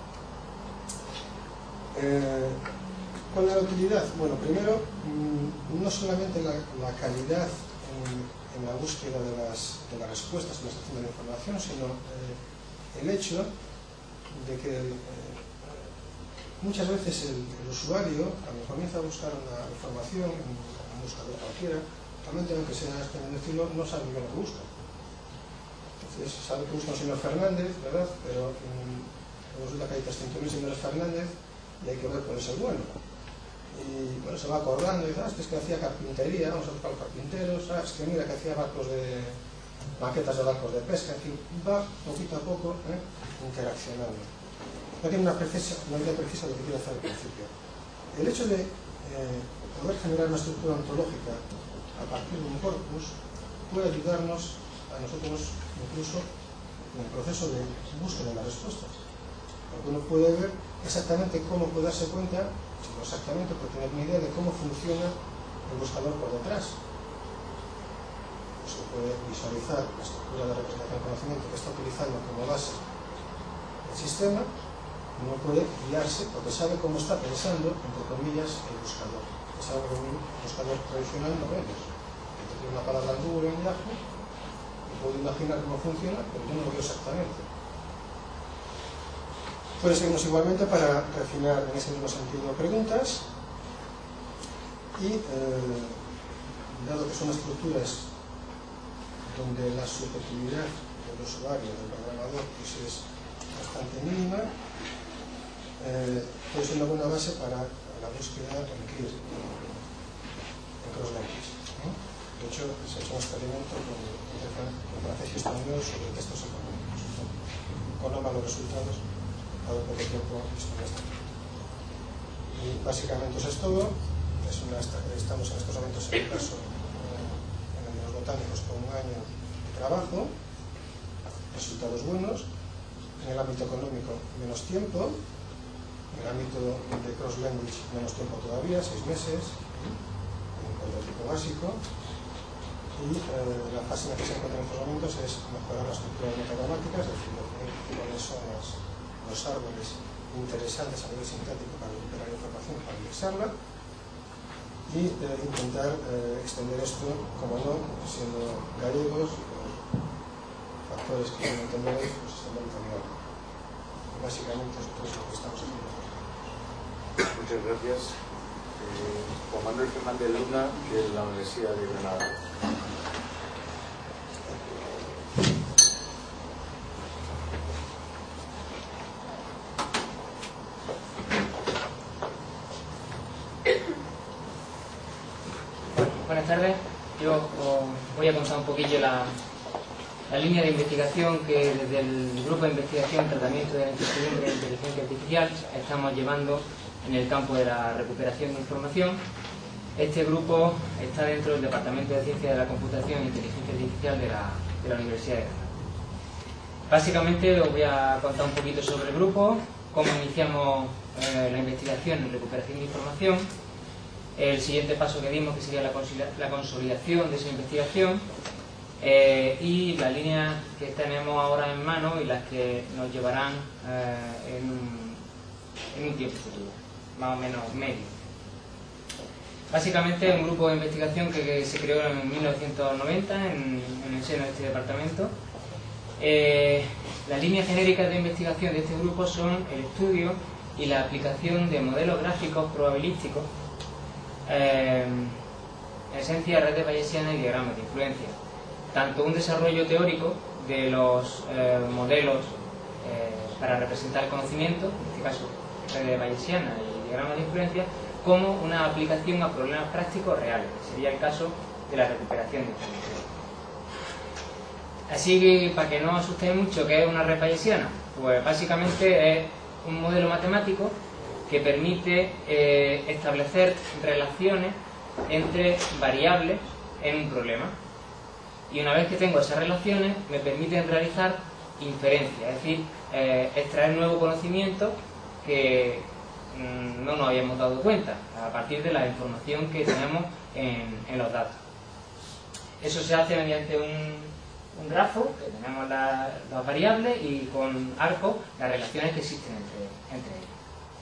Eh, ¿Cuál es la utilidad? Bueno, primero, no solamente la, la calidad en, en la búsqueda de las, de las respuestas, en la extracción de la información, sino eh, el hecho de que el, eh, muchas veces el, el usuario, cuando comienza a buscar una información en un buscador cualquiera, realmente, aunque sea este estilo, no sabe bien lo que busca. Entonces, sabe que busca un señor Fernández, ¿verdad? Pero um, resulta que hay trescientos mil señores Fernández y hay que ver cuál es el bueno. Y bueno, se va acordando y dice, ah, este es que hacía carpintería, vamos a buscar los carpinteros, ah, es que mira que hacía barcos de maquetas de barcos de pesca, en fin, va poquito a poco ¿eh? interaccionando. No tiene una, precisa, una idea precisa de lo que quiere hacer al principio. El hecho de eh, poder generar una estructura ontológica a partir de un corpus puede ayudarnos a nosotros incluso en el proceso de búsqueda de las respuestas. Porque uno puede ver exactamente cómo puede darse cuenta, si no exactamente, pero tener una idea de cómo funciona el buscador por detrás. Se puede visualizar la estructura de representación de conocimiento que está utilizando como base el sistema. Uno puede guiarse porque sabe cómo está pensando, entre comillas, el buscador. Es algo que un buscador tradicional no vemos. Tiene una palabra en Google en Yahoo y puedo imaginar cómo funciona, pero yo no lo veo exactamente. Puede servirnos igualmente para refinar en ese mismo sentido preguntas y, eh, dado que son estructuras donde la subjetividad del usuario, del programador, pues es bastante mínima, eh, puede ser una buena base para la búsqueda en C R I R, en cross-language, ¿no? De hecho, se ha hecho un experimento con, con francés y español sobre textos económicos, ¿no? Con no malos resultados, dado poco tiempo disponible. Y básicamente eso es todo. Es una, estamos en estos momentos en el caso eh, en los botánicos con un año de trabajo, resultados buenos. En el ámbito económico, menos tiempo. En el ámbito de cross-language, menos tiempo todavía, seis meses, un prototipo básico. Y eh, la fase en la que se encuentra en estos momentos es mejorar la estructura de metagramáticas, es decir, definir cuáles son los, los árboles interesantes a nivel sintáctico para recuperar información, para indexarla, y eh, intentar eh, extender esto, como no, siendo gallegos, eh, factores que no entendemos, pues extenderlo también. Básicamente eso es lo que estamos haciendo. Muchas gracias. Eh, Juan Manuel Fernández Luna, de la Universidad de Granada. Buenas tardes. Yo os voy a contar un poquillo la, la línea de investigación que desde el Grupo de Investigación Tratamiento de la Incertidumbre de Inteligencia Artificial estamos llevando en el campo de la recuperación de información. Este grupo está dentro del Departamento de Ciencia de la Computación e Inteligencia Artificial de la, de la Universidad de Granada. Básicamente os voy a contar un poquito sobre el grupo, cómo iniciamos eh, la investigación en recuperación de información, el siguiente paso que dimos, que sería la, la consolidación de esa investigación, eh, y las líneas que tenemos ahora en mano y las que nos llevarán eh, en, un, en un tiempo futuro, más o menos medio. Básicamente es un grupo de investigación que, que se creó en mil novecientos noventa en, en el seno de este departamento. Eh, las líneas genéricas de investigación de este grupo son el estudio y la aplicación de modelos gráficos probabilísticos, eh, en esencia redes bayesianas y diagramas de influencia. Tanto un desarrollo teórico de los eh, modelos eh, para representar el conocimiento, en este caso redes bayesianas y diagramas de influencia, como una aplicación a problemas prácticos reales, que sería el caso de la recuperación de información. Así que, para que no os asustéis mucho, ¿qué es una red bayesiana? Pues básicamente es un modelo matemático que permite eh, establecer relaciones entre variables en un problema. Y una vez que tengo esas relaciones, me permiten realizar inferencias, es decir, eh, extraer nuevo conocimiento que mmm, no nos habíamos dado cuenta a partir de la información que tenemos en, en los datos. Eso se hace mediante un, un grafo, que tenemos la, las variables y con arcos las relaciones que existen entre, entre ellas.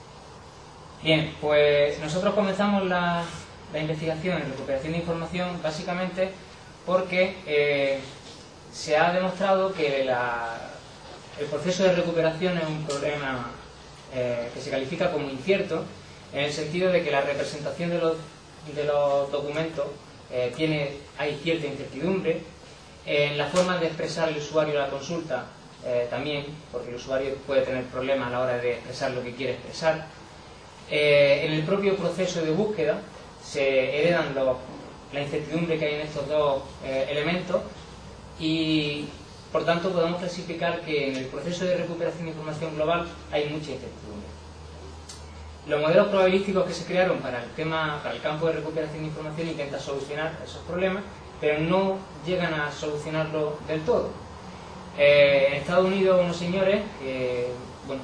Bien, pues nosotros comenzamos la, la investigación en recuperación de información básicamente porque eh, se ha demostrado que la, el proceso de recuperación es un problema eh, que se califica como incierto, en el sentido de que la representación de los, de los documentos eh, tiene, hay cierta incertidumbre, en la forma de expresar el usuario la consulta eh, también, porque el usuario puede tener problemas a la hora de expresar lo que quiere expresar. Eh, en el propio proceso de búsqueda se heredan los la incertidumbre que hay en estos dos eh, elementos y por tanto podemos clasificar que en el proceso de recuperación de información global hay mucha incertidumbre. Los modelos probabilísticos que se crearon para el tema, para el campo de recuperación de información intentan solucionar esos problemas, pero no llegan a solucionarlo del todo. Eh, en Estados Unidos unos señores, que, bueno,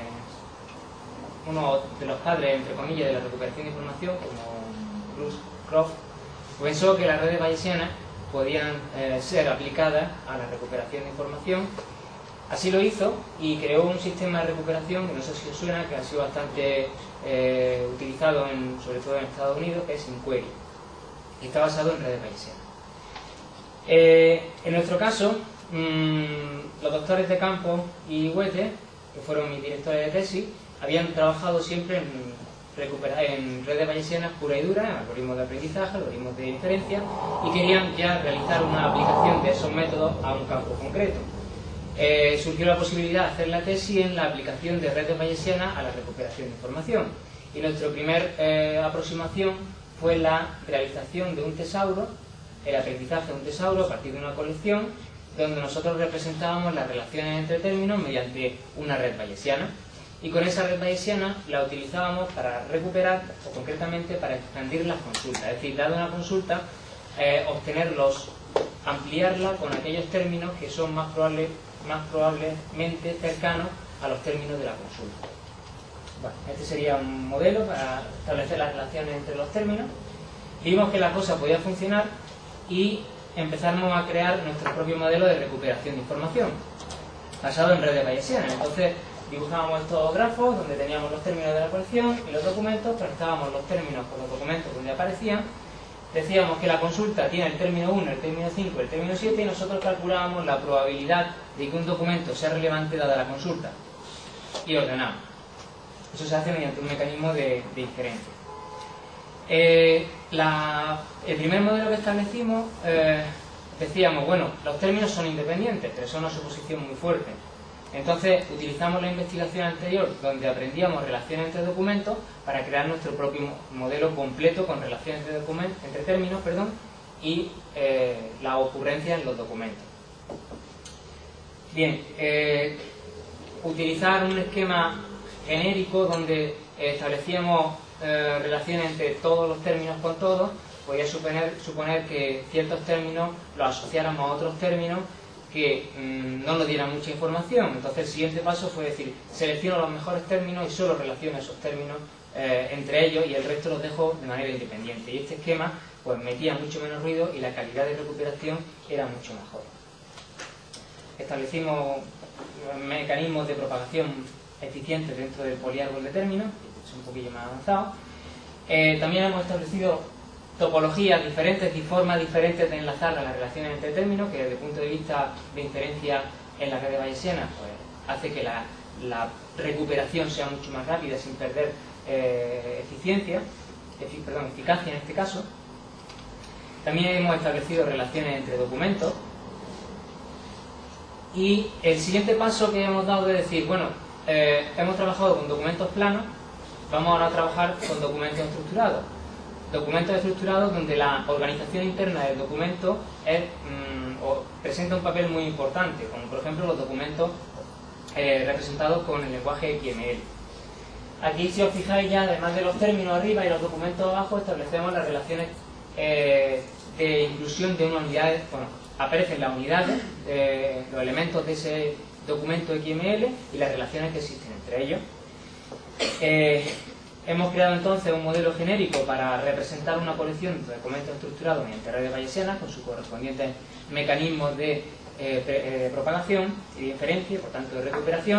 eh, uno de los padres, entre comillas, de la recuperación de información, como Bruce Croft, pensó que las redes bayesianas podían eh, ser aplicadas a la recuperación de información. Así lo hizo y creó un sistema de recuperación, que no sé si os suena, que ha sido bastante eh, utilizado en, sobre todo en Estados Unidos, que es InQuery, y está basado en redes bayesianas. Eh, en nuestro caso, mmm, los doctores de Campos y Huete, que fueron mis directores de tesis, habían trabajado siempre en recuperar en redes bayesianas pura y dura, algoritmos de aprendizaje, algoritmos de inferencia, y querían ya realizar una aplicación de esos métodos a un campo concreto. Eh, surgió la posibilidad de hacer la tesis en la aplicación de redes bayesianas a la recuperación de información, y nuestra primera eh, aproximación fue la realización de un tesauro, el aprendizaje de un tesauro a partir de una colección, donde nosotros representábamos las relaciones entre términos mediante una red bayesiana. Y con esa red bayesiana la utilizábamos para recuperar, o concretamente para expandir las consultas. Es decir, dada una consulta, eh, obtenerlos, ampliarla con aquellos términos que son más, probable, más probablemente cercanos a los términos de la consulta. Bueno, este sería un modelo para establecer las relaciones entre los términos. Vimos que la cosa podía funcionar y empezamos a crear nuestro propio modelo de recuperación de información, basado en redes bayesianas. Entonces, dibujábamos estos grafos donde teníamos los términos de la colección y los documentos, conectábamos los términos con los documentos donde aparecían, decíamos que la consulta tiene el término uno, el término cinco, el término siete y nosotros calculábamos la probabilidad de que un documento sea relevante dada la consulta y ordenamos. Eso se hace mediante un mecanismo de, de inferencia. Eh, la, el primer modelo que establecimos, eh, decíamos, bueno, los términos son independientes, pero son una suposición muy fuerte. Entonces utilizamos la investigación anterior donde aprendíamos relaciones entre documentos para crear nuestro propio modelo completo con relaciones entre, documentos, entre términos perdón, y eh, la ocurrencia en los documentos. Bien, eh, utilizar un esquema genérico donde establecíamos eh, relaciones entre todos los términos con todos podía suponer, suponer que ciertos términos los asociáramos a otros términos que mmm, no nos dieran mucha información. Entonces el siguiente paso fue decir, selecciono los mejores términos y solo relaciono esos términos eh, entre ellos y el resto los dejo de manera independiente. Y este esquema pues metía mucho menos ruido y la calidad de recuperación era mucho mejor. Establecimos mecanismos de propagación eficientes dentro del poliárbol de términos, que es un poquillo más avanzado. Eh, también hemos establecido topologías diferentes y formas diferentes de enlazar las relaciones entre términos, que desde el punto de vista de inferencia en las redes bayesianas pues, hace que la la recuperación sea mucho más rápida sin perder eh, eficiencia, efic perdón, eficacia en este caso. También hemos establecido relaciones entre documentos. Y el siguiente paso que hemos dado es decir, bueno, eh, hemos trabajado con documentos planos, vamos ahora a trabajar con documentos estructurados. Documentos estructurados donde la organización interna del documento es, mmm, o presenta un papel muy importante, como por ejemplo los documentos eh, representados con el lenguaje X M L. Aquí, si os fijáis, ya además de los términos arriba y los documentos abajo, establecemos las relaciones eh, de inclusión de una unidad. Bueno, aparecen las unidades, eh, los elementos de ese documento X M L y las relaciones que existen entre ellos. Eh, hemos creado entonces un modelo genérico para representar una colección de documentos estructurados mediante redes bayesianas con sus correspondientes mecanismos de eh, pre, eh, propagación y de inferencia, por tanto de recuperación.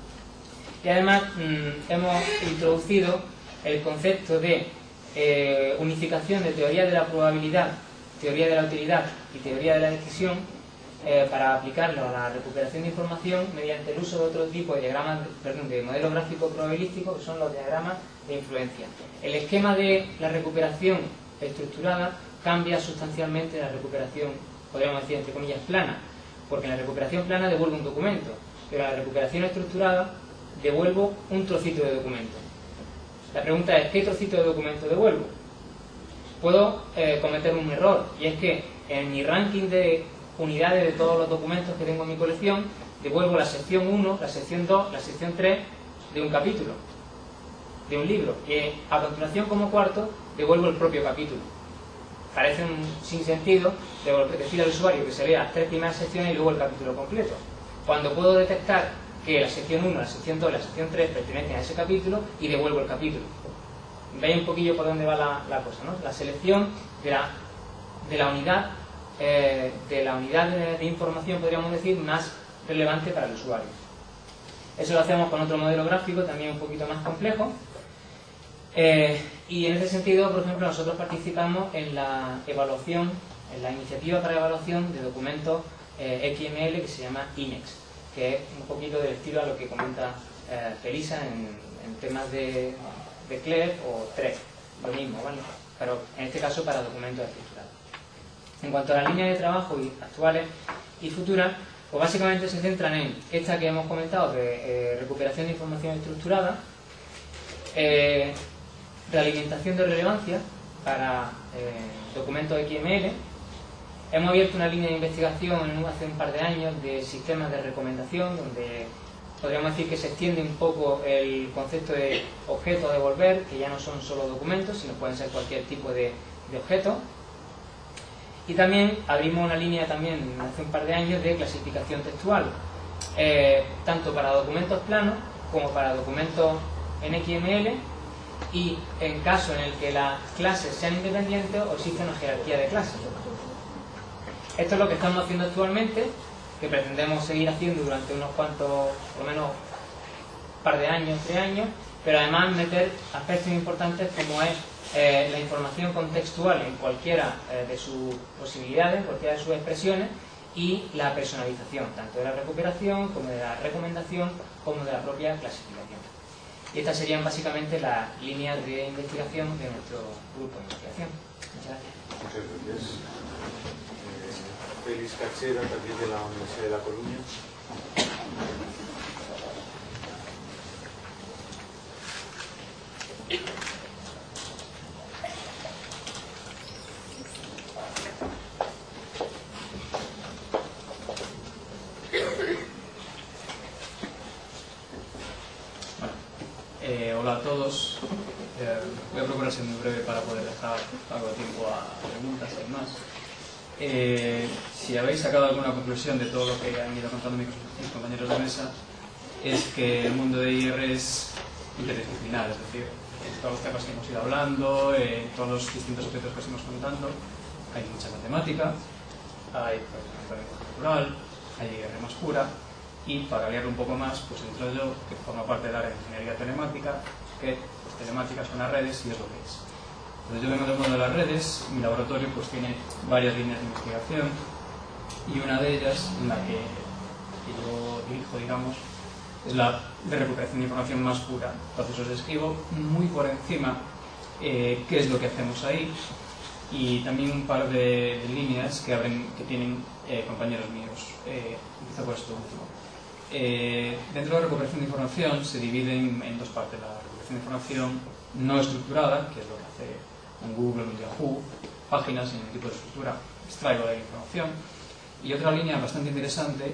Y además mmm, hemos introducido el concepto de eh, unificación de teoría de la probabilidad, teoría de la utilidad y teoría de la decisión eh, para aplicarlo a la recuperación de información mediante el uso de otro tipo de diagramas, perdón, de modelos gráficos probabilísticos, que son los diagramas de influencia. El esquema de la recuperación estructurada cambia sustancialmente de la recuperación, podríamos decir entre comillas, plana, porque en la recuperación plana devuelvo un documento, pero en la recuperación estructurada devuelvo un trocito de documento. La pregunta es, ¿qué trocito de documento devuelvo? Puedo eh, cometer un error, y es que en mi ranking de unidades de todos los documentos que tengo en mi colección devuelvo la sección uno, la sección dos, la sección tres de un capítulo, de un libro, y a continuación como cuarto devuelvo el propio capítulo. Parece un sinsentido decir al usuario que se lea las tres primeras secciones y luego el capítulo completo, cuando puedo detectar que la sección uno, la sección dos y la sección tres pertenecen a ese capítulo y devuelvo el capítulo. Veis un poquillo por dónde va la, la cosa, ¿no? La selección de la, de la unidad eh, de la unidad de, de información, podríamos decir, más relevante para el usuario. Eso lo hacemos con otro modelo gráfico también un poquito más complejo. Eh, y en ese sentido, por ejemplo, nosotros participamos en la evaluación, en la iniciativa para evaluación de documentos eh, X M L que se llama INEX, que es un poquito del estilo a lo que comenta eh, Felisa en, en temas de, de C L E F o T R E F, lo mismo, ¿vale? Pero en este caso para documentos estructurados. En cuanto a las líneas de trabajo actuales y futuras, pues básicamente se centran en esta que hemos comentado de eh, recuperación de información estructurada, eh, realimentación de relevancia para eh, documentos X M L. Hemos abierto una línea de investigación hace un par de años de sistemas de recomendación, donde podríamos decir que se extiende un poco el concepto de objeto a devolver, que ya no son solo documentos, sino pueden ser cualquier tipo de, de objeto. Y también abrimos una línea también hace un par de años de clasificación textual, eh, tanto para documentos planos como para documentos en X M L, y en caso en el que las clases sean independientes o existe una jerarquía de clases. Esto es lo que estamos haciendo actualmente, que pretendemos seguir haciendo durante unos cuantos, por lo menos un par de años, tres años, pero además meter aspectos importantes como es eh, la información contextual en cualquiera eh, de sus posibilidades, en cualquiera de sus expresiones, y la personalización, tanto de la recuperación como de la recomendación, como de la propia clasificación. Y estas serían básicamente las líneas de investigación de nuestro grupo de investigación. Muchas gracias. Muchas gracias. Félix Cachera, también de la Universidad de La Coruña. Bueno, eh, hola a todos. Eh, voy a procurar ser muy breve para poder dejar algo de tiempo a preguntas y demás. Eh, si habéis sacado alguna conclusión de todo lo que han ido contando mis, mis compañeros de mesa, es que el mundo de I R es interdisciplinar, es decir, en todos los temas que hemos ido hablando, en todos los distintos aspectos que os hemos comentando, hay mucha matemática, hay lenguaje natural, hay I R más pura, y para liarlo un poco más, pues entro yo, que forma parte del área de ingeniería telemática, que pues, telemática son las redes y es lo que es. Entonces yo vengo del mundo de las redes, mi laboratorio pues tiene varias líneas de investigación y una de ellas, en la que, que yo dirijo, digamos, es la de recuperación de información más pura. Entonces os describo muy por encima eh, qué es lo que hacemos ahí y también un par de, de líneas que, abren, que tienen eh, compañeros míos. Eh, empiezo por esto último. Eh, dentro de la recuperación de información se divide en, en dos partes: la recuperación de información no estructurada, que es lo que hace un Google, un Yahoo, páginas sin ningún tipo de estructura, extraigo la información, y otra línea bastante interesante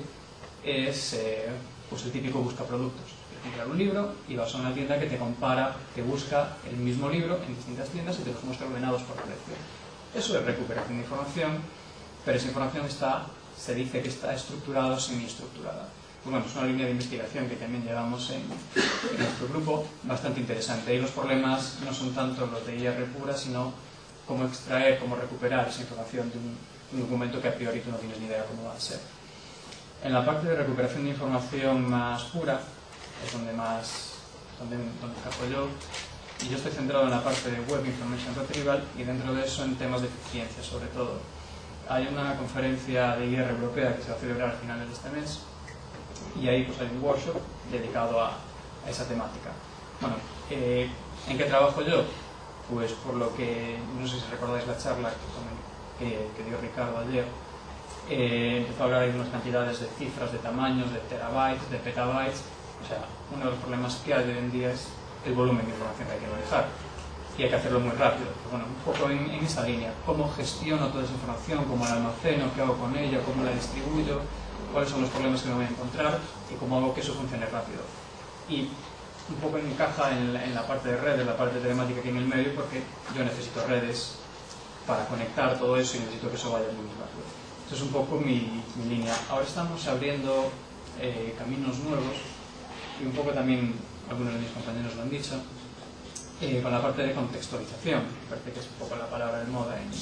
es eh, pues el típico busca productos. Quieres comprar un libro y vas a una tienda que te compara, te busca el mismo libro en distintas tiendas y te los muestra ordenados por precio. Eso es recuperación de información, pero esa información está, se dice que está estructurada o semiestructurada. Pues bueno, es una línea de investigación que también llevamos en, en nuestro grupo, bastante interesante. Y los problemas no son tanto los de I R pura, sino cómo extraer, cómo recuperar esa información de un, un documento que a priori tú no tienes ni idea cómo va a ser. En la parte de recuperación de información más pura, es donde más donde, donde encajo yo, y yo estoy centrado en la parte de Web Information Retrieval y dentro de eso en temas de eficiencia sobre todo. Hay una conferencia de I R europea que se va a celebrar a finales de este mes y ahí pues hay un workshop dedicado a, a esa temática. Bueno, eh, ¿en qué trabajo yo? Pues por lo que, no sé si recordáis la charla que, que, que dio Ricardo ayer, eh, empezó a hablar de unas cantidades de cifras, de tamaños, de terabytes, de petabytes. O sea, uno de los problemas que hay hoy en día es el volumen de información que hay que manejar y hay que hacerlo muy rápido. Pues bueno, un poco en, en esa línea, cómo gestiono toda esa información, cómo la almaceno, qué hago con ella, cómo la distribuyo, cuáles son los problemas que me voy a encontrar y cómo hago que eso funcione rápido. Y un poco encaja en la, en la parte de redes, la parte telemática aquí en el medio, porque yo necesito redes para conectar todo eso y necesito que eso vaya muy rápido. Eso es un poco mi, mi línea. Ahora estamos abriendo eh, caminos nuevos y un poco también algunos de mis compañeros lo han dicho, eh, con la parte de contextualización, que parece que es un poco la palabra de moda en,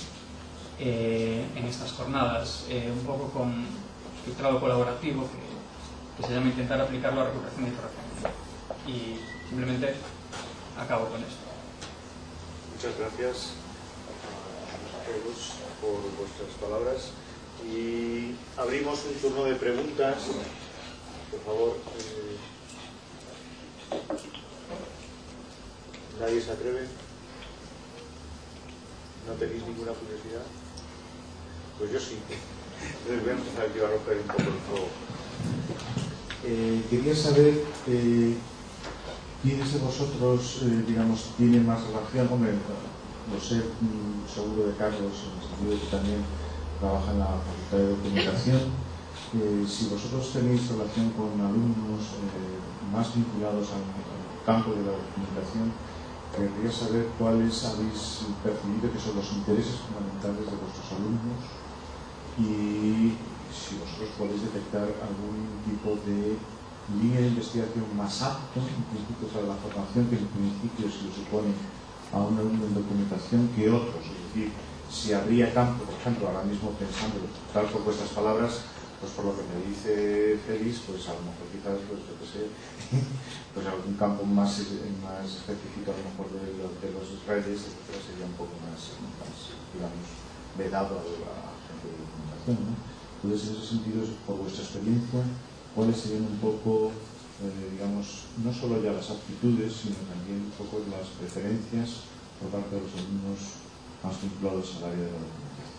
eh, en estas jornadas, eh, un poco con filtrado colaborativo que, que se llama intentar aplicarlo a recuperación de información. Y simplemente acabo con esto. Muchas gracias a todos por vuestras palabras y abrimos un turno de preguntas. Por favor, eh, ¿nadie se atreve? ¿No tenéis ninguna curiosidad? Pues yo sí. Entonces voy a empezar yo a romper un poco el fuego. Eh, quería saber eh, ¿quiénes de vosotros, eh, digamos, tiene más relación? Hombre, lo sé mm, seguro de Carlos, en el sentido de que también trabaja en la Facultad de Documentación. Eh, si vosotros tenéis relación con alumnos eh, más vinculados al, al campo de la documentación, querría saber cuáles habéis percibido que son los intereses fundamentales de vuestros alumnos y si vosotros podéis detectar algún tipo de línea de investigación más apto en principio para la formación que en principio se le supone a un alumno en documentación que otros. Es decir, si habría campo, por ejemplo, ahora mismo pensando tal por vuestras palabras, pues por lo que me dice Félix, pues a lo mejor quizás, pues yo qué sé, pues algún campo más, más específico a lo mejor de, de los redes, etcétera, sería un poco más, más digamos, vedado a la gente de documentación, ¿no? Entonces, en ese sentido, por vuestra experiencia, ¿cuáles serían un poco, eh, digamos, no solo ya las aptitudes, sino también un poco las preferencias por parte de los alumnos más vinculados al área de la documentación?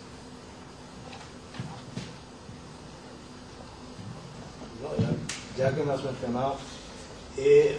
No, ya, ya que me has mencionado, eh,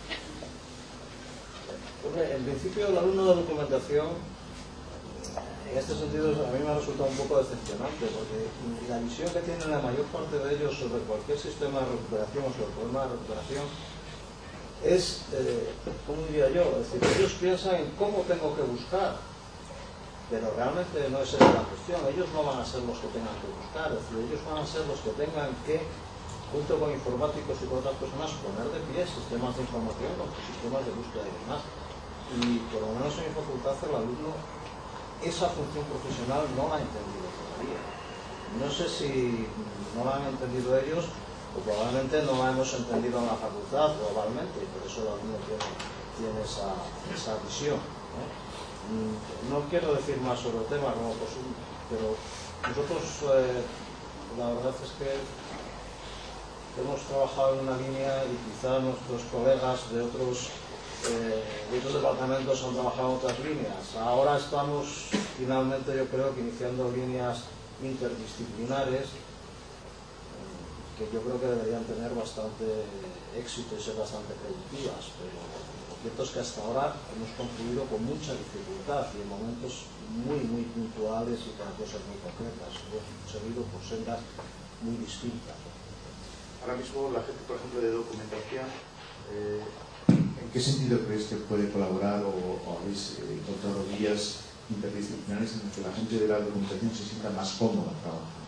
hombre, en principio el alumno de documentación, en este sentido, a mí me ha resultado un poco decepcionante, porque la visión que tienen la mayor parte de ellos sobre cualquier sistema de recuperación o sobre el problema de recuperación es, eh, ¿cómo diría yo? Es decir, ellos piensan en cómo tengo que buscar, pero realmente no es esa la cuestión. Ellos no van a ser los que tengan que buscar, es decir, ellos van a ser los que tengan que, junto con informáticos y con otras personas, poner de pie sistemas de información con sistemas de búsqueda y demás. Y por lo menos en mi facultad el alumno esa función profesional no la ha entendido todavía. No sé si no la han entendido ellos o probablemente no la hemos entendido en la facultad globalmente y por eso el alumno tiene, tiene esa, esa visión, ¿eh? No quiero decir más sobre el tema, como posible, pero nosotros eh, la verdad es que hemos trabajado en una línea y quizá nuestros colegas de otros, eh, de otros departamentos han trabajado en otras líneas. Ahora estamos finalmente, yo creo que iniciando líneas interdisciplinares que yo creo que deberían tener bastante éxito y ser bastante productivas, pero lo cierto es que hasta ahora hemos construido con mucha dificultad y en momentos muy, muy puntuales y para cosas muy concretas. Hemos seguido por sendas muy distintas. Ahora mismo la gente, por ejemplo, de documentación, eh, ¿en qué sentido crees que puede colaborar o, o habéis eh, encontrado vías interdisciplinares en las que la gente de la documentación se sienta más cómoda trabajando?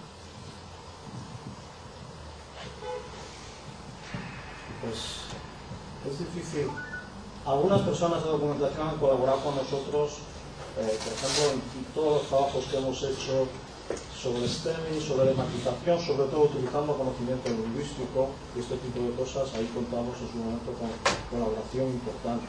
Pues es difícil. Algunas personas de documentación han colaborado con nosotros, eh, por ejemplo, en todos los trabajos que hemos hecho sobre STEMI, sobre tematización, sobre todo utilizando conocimiento lingüístico y este tipo de cosas. Ahí contamos en su momento con colaboración importante.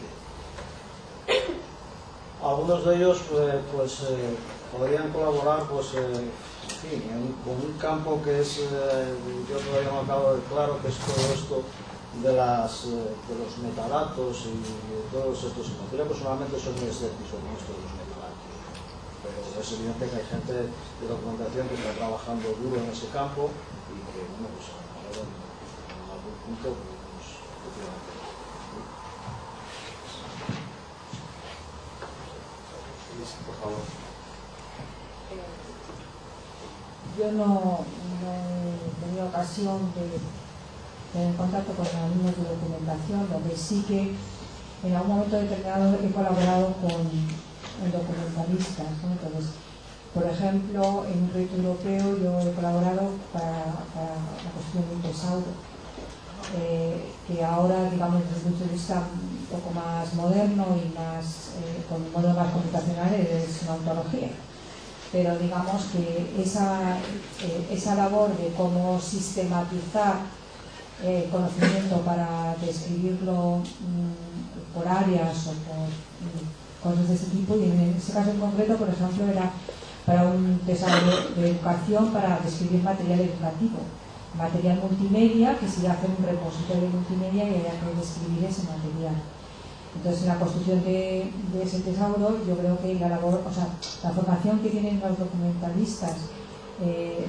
Algunos de ellos eh, pues eh, podrían colaborar pues, eh, en fin, en, con un campo que es, eh, yo todavía no acabo de claro, que es todo esto de, las, eh, de los metadatos y de todos estos. Yo personalmente soy muy escéptico con esto de los metadatos, pero es evidente que hay gente de documentación que está trabajando duro en ese campo y que, bueno, pues a lo mejor en algún punto podemos efectivamente. Por favor. Yo no, no he tenido ocasión de tener contacto con alumnos de documentación, donde sí que en algún momento determinado he colaborado con documentalistas, ¿no? Entonces, por ejemplo, en un proyecto europeo yo he colaborado para, para la cuestión de un tesauro, eh, que ahora, digamos, desde el punto de vista un poco más moderno y más eh, con un modo más computacional es una ontología. Pero digamos que esa, eh, esa labor de cómo sistematizar eh, conocimiento para describirlo mmm, por áreas o por mmm, cosas de ese tipo, y en ese caso en concreto, por ejemplo, era para un desarrollo de educación para describir material educativo, material multimedia, que se iba a hacer un repositorio multimedia y había que describir ese material. Entonces, en la construcción de, de ese tesauro, yo creo que la labor, o sea, la formación que tienen los documentalistas eh,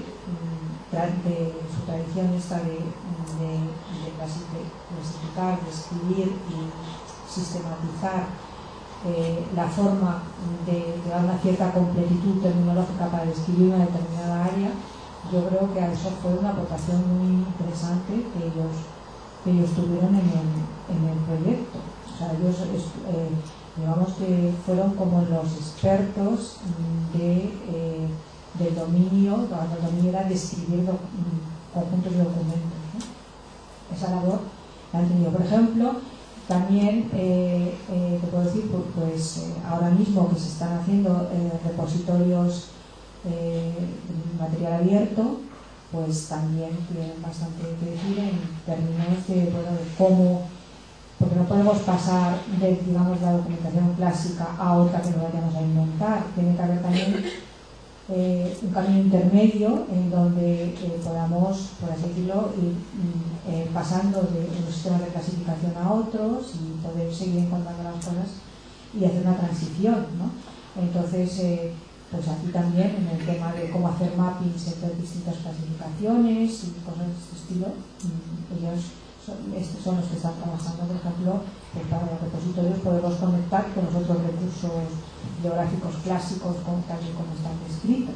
de su tradición esta de, de, de clasificar, de escribir y sistematizar eh, la forma de, de dar una cierta completitud terminológica para describir una determinada área, yo creo que a eso fue una aportación muy interesante que ellos, que ellos tuvieron en el, en el proyecto. O sea, ellos, eh, digamos que fueron como los expertos de, eh, del dominio, cuando el dominio era describir do, conjuntos de documentos, ¿no? Esa labor la han tenido. Por ejemplo, también eh, eh, te puedo decir, pues eh, ahora mismo que se están haciendo eh, repositorios eh, de material abierto, pues también tienen bastante que decir en términos de, bueno, de cómo, porque no podemos pasar de, digamos, la documentación clásica a otra que no vayamos a inventar. Tiene que haber también eh, un camino intermedio en donde eh, podamos, por así decirlo, ir eh, pasando de unos sistemas de clasificación a otros y poder seguir encontrando las cosas y hacer una transición, ¿no? Entonces, eh, pues aquí también en el tema de cómo hacer mappings entre distintas clasificaciones y cosas de este estilo, ellos estos son los que están trabajando, por ejemplo, pues para los repositorios podemos conectar con los otros recursos geográficos clásicos con, tal y como están descritos.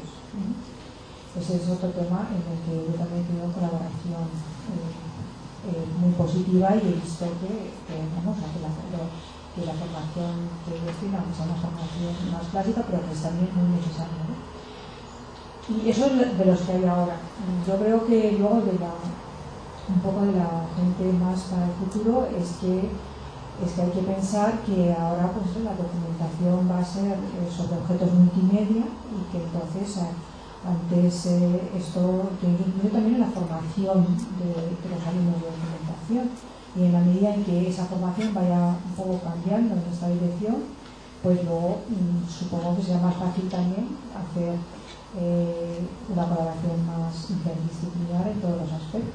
Ese es otro tema en el que yo también he tenido colaboración eh, eh, muy positiva y he visto que, que, vamos, que, la, que la formación que ellos tienen, aunque sea una formación más clásica, pero que es también muy necesaria, ¿no? Y eso es de los que hay ahora. Yo creo que luego de la un poco de la gente más para el futuro es que, es que hay que pensar que ahora pues la documentación va a ser sobre objetos multimedia y que entonces antes eh, esto tiene que incluir también en la formación de, de los alumnos de documentación, y en la medida en que esa formación vaya un poco cambiando en esta dirección, pues luego mmm, supongo que será más fácil también hacer eh, una colaboración más interdisciplinar en todos los aspectos, porque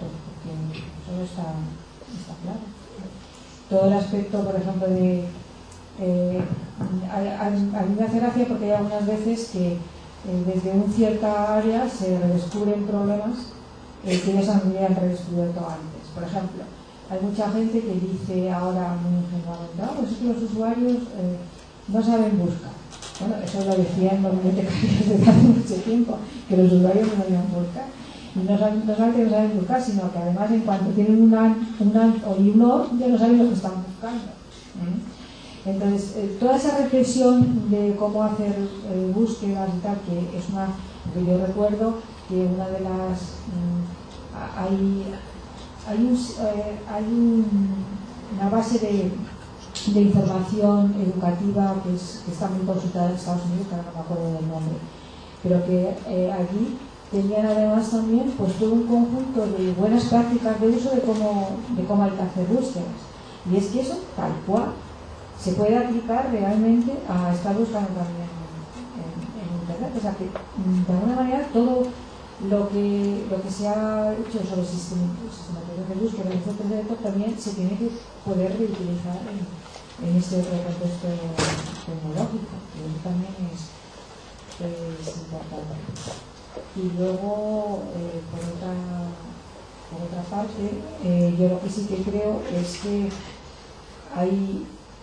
que eso está, está claro. Todo el aspecto, por ejemplo, de... Eh, a, a, a mí me hace gracia porque hay algunas veces que eh, desde una cierta área se redescubren problemas eh, que ellos habían redescubierto antes. Por ejemplo, hay mucha gente que dice ahora muy ingenuamente, ah, pues es que los usuarios eh, no saben buscar. Bueno, eso lo decían los bibliotecarios desde hace mucho tiempo, que los usuarios no sabían buscar. Y no, saben, no solamente no saben buscar, sino que además en cuanto tienen un an, un an o un or, ya no saben lo que están buscando. ¿Mm? Entonces, eh, toda esa reflexión de cómo hacer eh, búsquedas y tal, que es una, que yo recuerdo que una de las... Mm, hay, hay, un, eh, hay un, una base de, de información educativa que, es, que está muy consultada en Estados Unidos, que ahora no me acuerdo del nombre, pero que eh, allí tenían además también pues todo un conjunto de buenas prácticas de uso de cómo, de cómo hay que hacer búsquedas. Y es que eso, tal cual, se puede aplicar realmente a estar buscando también en, en, en Internet. O sea que, de alguna manera, todo lo que, lo que se ha hecho sobre sistematización de búsqueda, etcétera, también se tiene que poder reutilizar en, en este otro contexto tecnológico. Y eso también es, es importante. Y luego, eh, por, otra, por otra parte, eh, yo lo que sí que creo es que hay...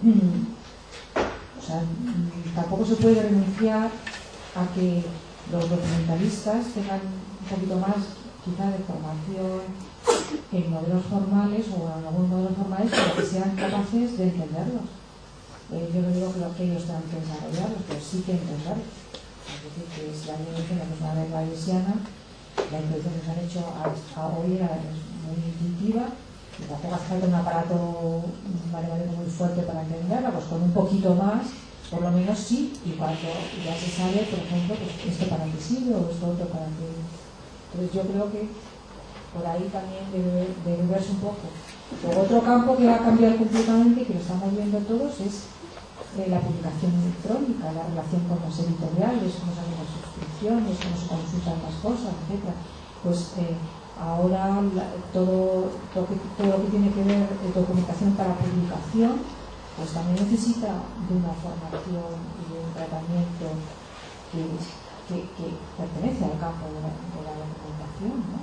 O sea, tampoco se puede renunciar a que los documentalistas tengan un poquito más quizá de formación en modelos formales o en algunos modelos formales para que sean capaces de entenderlos. Eh, yo no digo que, lo que ellos tengan que desarrollarlos, pero sí que entenderlos. Es decir, que si alguien dice que es una lengua bayesiana, la introducción que se han hecho a, a hoy es muy intuitiva. Y tampoco hace falta un aparato matemático muy fuerte para entenderla, pues con un poquito más, por lo menos sí, y cuando ya se sabe, por ejemplo, pues esto para qué sirve o esto otro para qué. Entonces yo creo que por ahí también debe, debe verse un poco. Luego otro campo que va a cambiar completamente, que lo estamos viendo todos, es eh, la publicación electrónica, la relación con los editoriales, cómo se hacen las suscripciones, cómo se consultan las cosas, etcétera. Pues eh, ahora la, todo, todo, que, todo lo que tiene que ver de documentación para publicación pues también necesita de una formación y de un tratamiento que, que, que pertenece al campo de la, de la documentación, ¿no?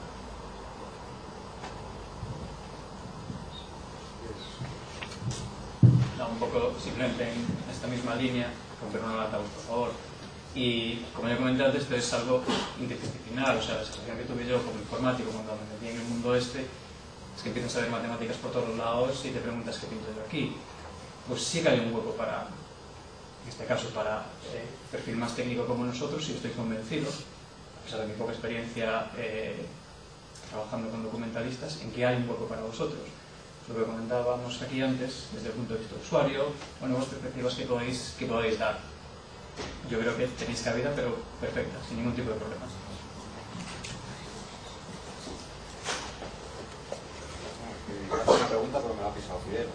No, un poco simplemente en esta misma línea, romper una lata, por favor. Y como ya comenté antes, esto es algo interdisciplinar, o sea, la sensación que tuve yo como informático cuando me metí en el mundo este es que empiezas a ver matemáticas por todos lados y te preguntas qué pinto yo aquí. Pues sí que hay un hueco para, en este caso, para eh, perfil más técnico como nosotros, y estoy convencido, a pesar de mi poca experiencia eh, trabajando con documentalistas, en que hay un hueco para vosotros. Lo que comentábamos aquí antes, desde el punto de vista de usuario, o nuevas perspectivas que podéis, que podéis dar. Yo creo que tenéis cabida, pero perfecta, sin ningún tipo de problemas. Hace una pregunta, pero me la ha pisado Fidel.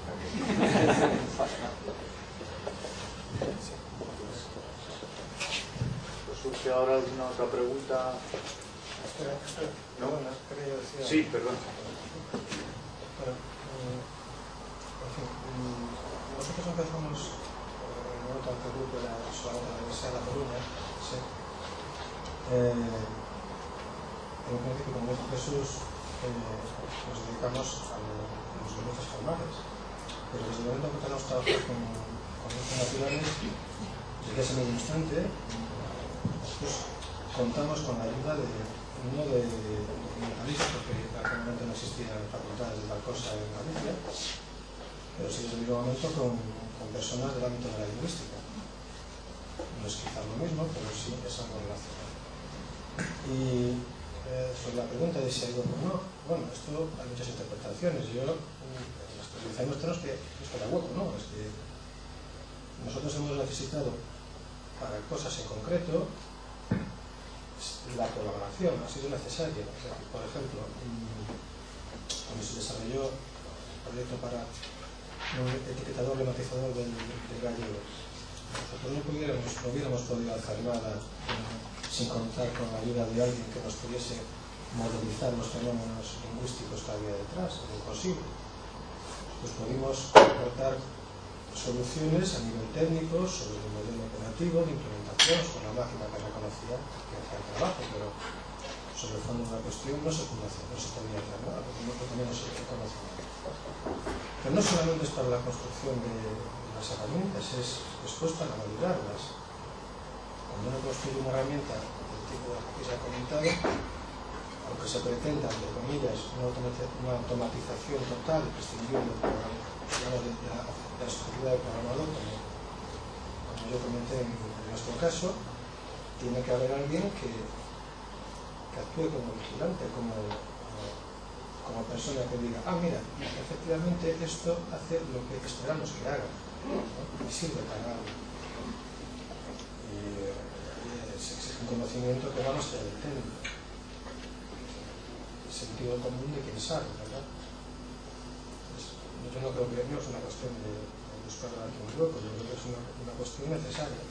Pues surge ahora alguna otra pregunta. Espera, espera. ¿No? Perdona, quería yo decir Sí, perdón. Bueno, eh, en fin, mm, nosotros empezamos eh, en el otro grupo de la Universidad de La Coruña, sí. Eh, en un principio, como dijo Jesús, eh, nos dedicamos a, lo, a los lenguajes formales, pero desde el momento que empezamos a trabajar con, con lenguajes naturales, desde ese mismo instante, pues contamos con la ayuda de uno de, de documentalistas, porque en aquel momento no existían facultades de tal cosa en Galicia, pero sí desde el mismo momento con, con personas del ámbito de la lingüística. No es quizás lo mismo, pero sí es algo relacionado. Y eh, sobre la pregunta de si hay hueco o no, bueno, esto hay muchas interpretaciones. Yo, en las televisión tenemos que es que hay hueco, ¿no? Es que nosotros hemos necesitado para cosas en concreto la colaboración, ha sido necesaria. O sea, por ejemplo, cuando se desarrolló el proyecto para un etiquetador lematizador del, del gallego, nosotros no, pudiéramos, no hubiéramos podido hacer nada sin contar con la ayuda de alguien que nos pudiese modelizar los fenómenos lingüísticos que había detrás, era imposible. Pues pudimos aportar soluciones a nivel técnico sobre el modelo operativo de implementación, sobre la máquina que reconocía que hacía el trabajo, pero sobre el fondo de la cuestión no se podía hacer, no se podía hacer nada, porque no teníamos el conocimiento. Pero no solamente es para la construcción de las herramientas, es después para validarlas. Cuando uno construye una herramienta del tipo que se ha comentado, aunque se pretenda, entre comillas, una automatización total, prescindiendo digamos, de, la, de la estructura del programador, como, como yo comenté en, en nuestro caso, tiene que haber alguien que, que actúe como vigilante, como, como, como persona que diga, ah, mira, efectivamente esto hace lo que esperamos que haga, ¿no? Y sirve para algo. Y, y se exige un conocimiento que va más allá del técnico. Sentido común de quien sabe, ¿verdad? Pues, yo no creo que no es una cuestión de, de buscar aquí un hueco, yo creo que es una, una cuestión necesaria.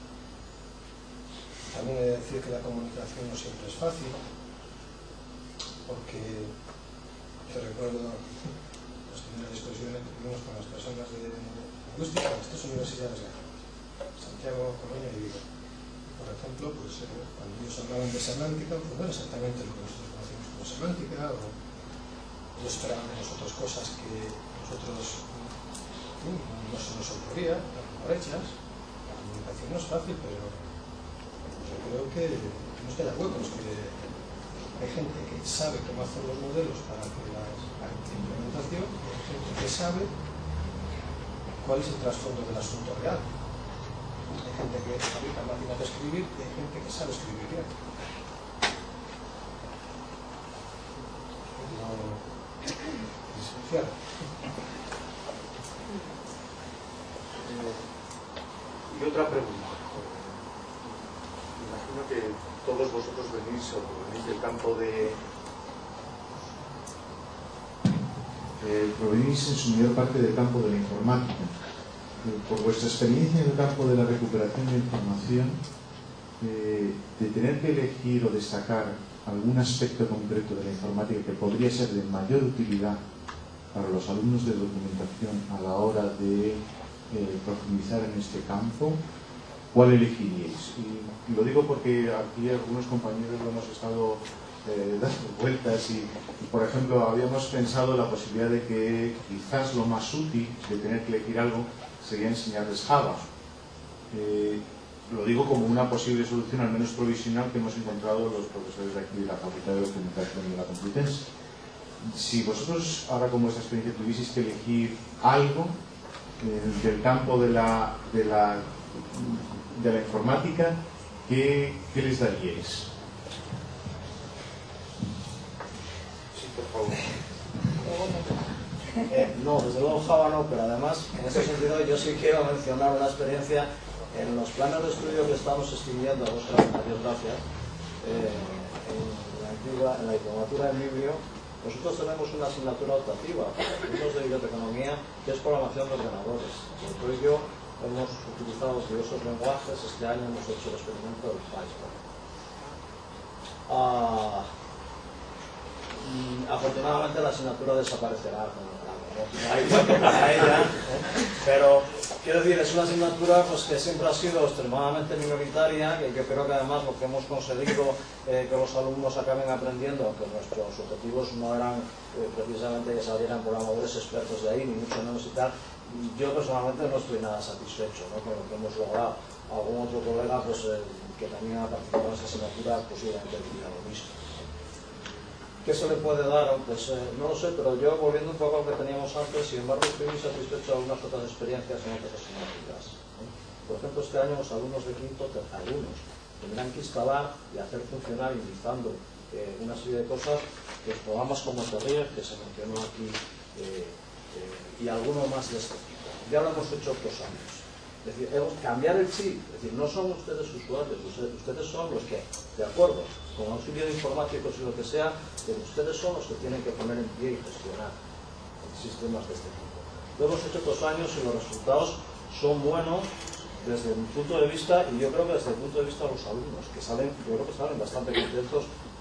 También he de decir que la comunicación no siempre es fácil, porque yo recuerdo las primeras discusiones que tuvimos con las personas de lingüística de estas universidades de Santiago, Coruña y Vigo. Por ejemplo, pues, eh, cuando ellos hablaban de semántica, pues no era exactamente lo que nosotros conocemos como semántica, o ellos esperaban de nosotros cosas que nosotros uh, no se nos ocurría, por hechas. La comunicación no es fácil, pero yo creo que nos queda huecos, que hay gente que sabe cómo hacer los modelos para que la, la implementación, y hay gente que sabe cuál es el trasfondo del asunto real. Hay gente que fabrica máquinas de escribir y hay gente que sabe escribir bien. No es esencial. Eh, y otra pregunta. Me imagino que todos vosotros venís o venís del campo de... Eh, provenís en su mayor parte del campo de la informática. Por vuestra experiencia en el campo de la recuperación de información, eh, de tener que elegir o destacar algún aspecto concreto de la informática que podría ser de mayor utilidad para los alumnos de documentación a la hora de eh, profundizar en este campo, ¿cuál elegiríais? Y lo digo porque aquí algunos compañeros lo hemos estado eh, dando vueltas y, y, por ejemplo, habíamos pensado la posibilidad de que quizás lo más útil de tener que elegir algo sería enseñarles Java. Eh, lo digo como una posible solución, al menos provisional, que hemos encontrado los profesores de aquí de la Facultad de Documentación de la Complutense. Si vosotros, ahora como esta experiencia, tuvieseis que elegir algo eh, del campo de la, de la, de la informática, ¿qué, qué les daríais? Sí, por favor. Eh, no, desde luego Java no, pero además, en ese sentido, yo sí quiero mencionar una experiencia en los planes de estudio que estamos escribiendo, a vuestras gracias, eh, en, la antigua, en la diplomatura en Biblio. Nosotros tenemos una asignatura optativa para alumnos de biblioteconomía que es programación de ordenadores. Por ello, hemos utilizado diversos lenguajes. Este año hemos hecho el experimento del PySpark. Ah, y afortunadamente la asignatura desaparecerá con el para ella, ¿eh? Pero quiero decir, es una asignatura pues, que siempre ha sido extremadamente minoritaria y que creo que además lo que hemos conseguido eh, que los alumnos acaben aprendiendo, aunque nuestros objetivos no eran eh, precisamente que salieran programadores expertos de ahí, ni mucho menos y tal, yo personalmente no estoy nada satisfecho, ¿no?, con lo que hemos logrado. Algún otro colega pues, eh, que también ha participado en esa asignatura posiblemente diría lo mismo. ¿Qué se le puede dar? Pues eh, no lo sé, pero yo, volviendo un poco a lo que teníamos antes, sin embargo estoy muy satisfecho de algunas otras experiencias en otras asignaturas. ¿eh? Por ejemplo, este año los alumnos de quinto, alumnos, tendrán que instalar y hacer funcionar, utilizando eh, una serie de cosas, los programas como Terrier, que se mencionó aquí, eh, eh, y alguno más de este tipo. Ya lo hemos hecho dos años. Es decir, hemos cambiar el chip, es decir, no son ustedes usuarios, ustedes, ustedes son los que, de acuerdo, con auxilio de informáticos y lo que sea, pero ustedes son los que tienen que poner en pie y gestionar sistemas de este tipo. Lo hemos hecho dos años y los resultados son buenos desde mi punto de vista y yo creo que desde el punto de vista de los alumnos, que salen, yo creo que salen bastante contentos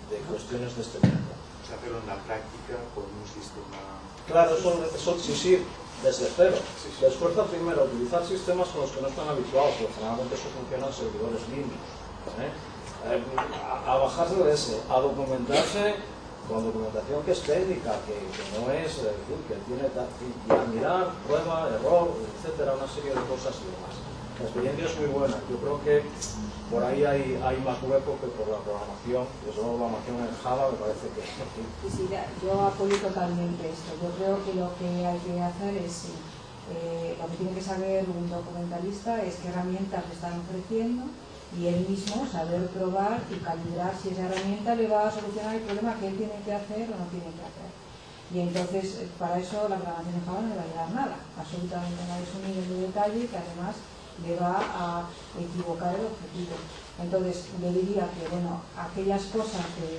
de cuestiones de este tipo. O sea, hacerlo en la práctica con un sistema... Claro, eso, eso sí, sí, desde cero. Sí, sí. Les fuerza primero utilizar sistemas con los que no están habituados, porque generalmente eso funciona en servidores Linux. ¿eh? Eh, a, a bajarse de ese, a documentarse con documentación que es técnica, que, que no es, eh, que tiene y a mirar, prueba, error, etcétera, una serie de cosas y demás. La experiencia es muy buena. Yo creo que por ahí hay, hay más hueco que por la programación. Desde luego, la programación en Java me parece que... Sí, sí, yo apoyo totalmente esto. Yo creo que lo que hay que hacer es, eh, lo que tiene que saber un documentalista es qué herramientas le están ofreciendo y él mismo saber probar y calibrar si esa herramienta le va a solucionar el problema que él tiene que hacer o no tiene que hacer. Y entonces, para eso la programación en Java no le va a ayudar nada. Absolutamente nada. Es un nivel de detalle que además le va a equivocar el objetivo. Entonces, le diría que, bueno, aquellas cosas de,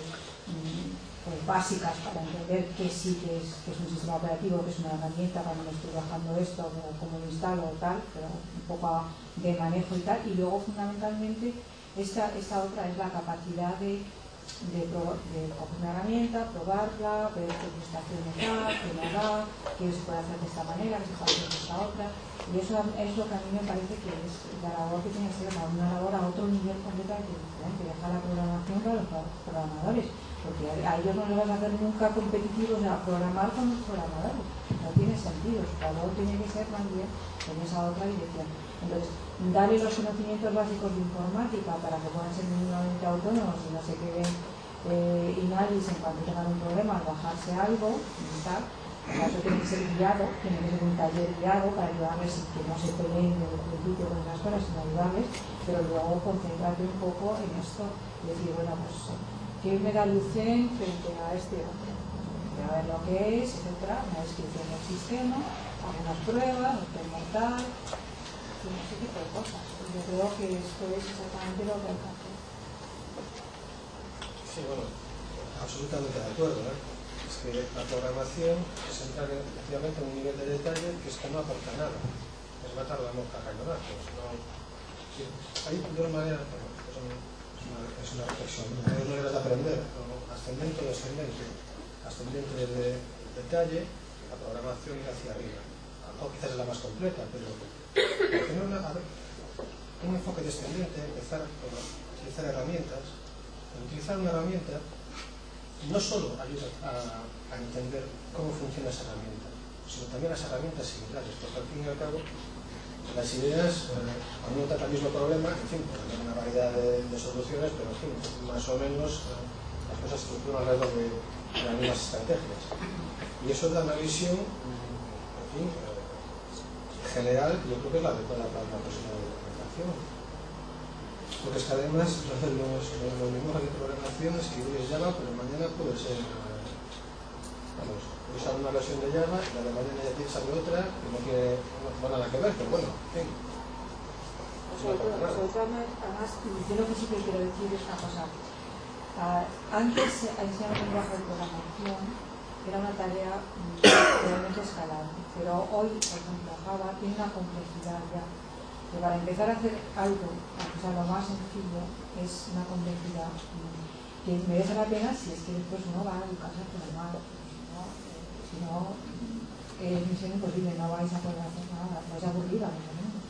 pues, básicas para entender qué sí que es, que es un sistema operativo, que es una herramienta cuando me estoy bajando esto, cómo lo instalo o tal, pero un poco de manejo y tal. Y luego, fundamentalmente, esta, esta otra es la capacidad de, de, probar, de coger una herramienta, probarla, ver qué prestaciones da, qué no da, qué se puede hacer de esta manera, qué se puede hacer de esta otra. Y eso es lo que a mí me parece que es la labor que tiene que ser una labor a otro nivel completamente diferente, dejar la programación para los programadores, porque a ellos no les vas a hacer nunca competitivos, o sea, programar con los programadores, no tiene sentido, su labor tiene que ser más bien en esa otra dirección. Entonces, darle los conocimientos básicos de informática para que puedan ser mínimamente autónomos y no se queden eh, inhábiles en cuanto tengan un problema al bajarse algo y tal. Para eso tiene que ser guiado, tiene que ser un taller guiado para ayudarles y que no se peleen desde el principio con esas cosas, sino ayudarles, pero luego concentrarte un poco en esto y decir, bueno, pues, ¿qué me da Lucen frente a este otro? A ver lo que es, etcétera, una descripción del sistema, algunas pruebas, un mortal, ese tipo de cosas. Yo creo que esto es exactamente lo que hay que hacer. Sí, bueno, absolutamente de acuerdo, ¿eh? Es que la programación es entrar efectivamente en un nivel de detalle que es que no aporta nada, es matar la mosca a cañonazos. No, sí, hay dos maneras, bueno, es, un, es, una, es una reflexión, hay dos maneras de aprender, ¿no? Ascendente o descendente. Ascendente desde detalle, la programación ir hacia arriba. O quizás es la más completa, pero al tener una, a ver, un enfoque descendente, empezar por utilizar herramientas, utilizar una herramienta no solo ayuda a, a entender cómo funciona esa herramienta, sino también las herramientas similares, porque al fin y al cabo las ideas, eh, cuando uno trata el mismo problema, en fin, puede haber una variedad de, de soluciones, pero en fin, más o menos eh, las cosas se estructuran alrededor de, de las mismas estrategias. Y eso da una visión, en fin, eh, general, yo creo que es la adecuada para una persona de documentación. Porque es que además los, los, los lenguajes de programación escribís Java, pero mañana puede ser, vamos, usar una versión de Java y la de mañana ya tienes algo otra que no tiene no tiene nada que ver, pero bueno, en fin. Sobre todo, además, yo lo que sí que quiero decir es una cosa. Uh, antes enseñar un lenguaje de programación era una tarea realmente escalable, pero hoy, por ejemplo, Java tiene una complejidad ya. Que para empezar a hacer algo, o sea, lo más sencillo, es una complejidad que merece la pena si es que después uno va a educarse a programar. ¿No? Si no, es misión imposible, no vais a poder hacer nada, vais a aburrir a los alumnos.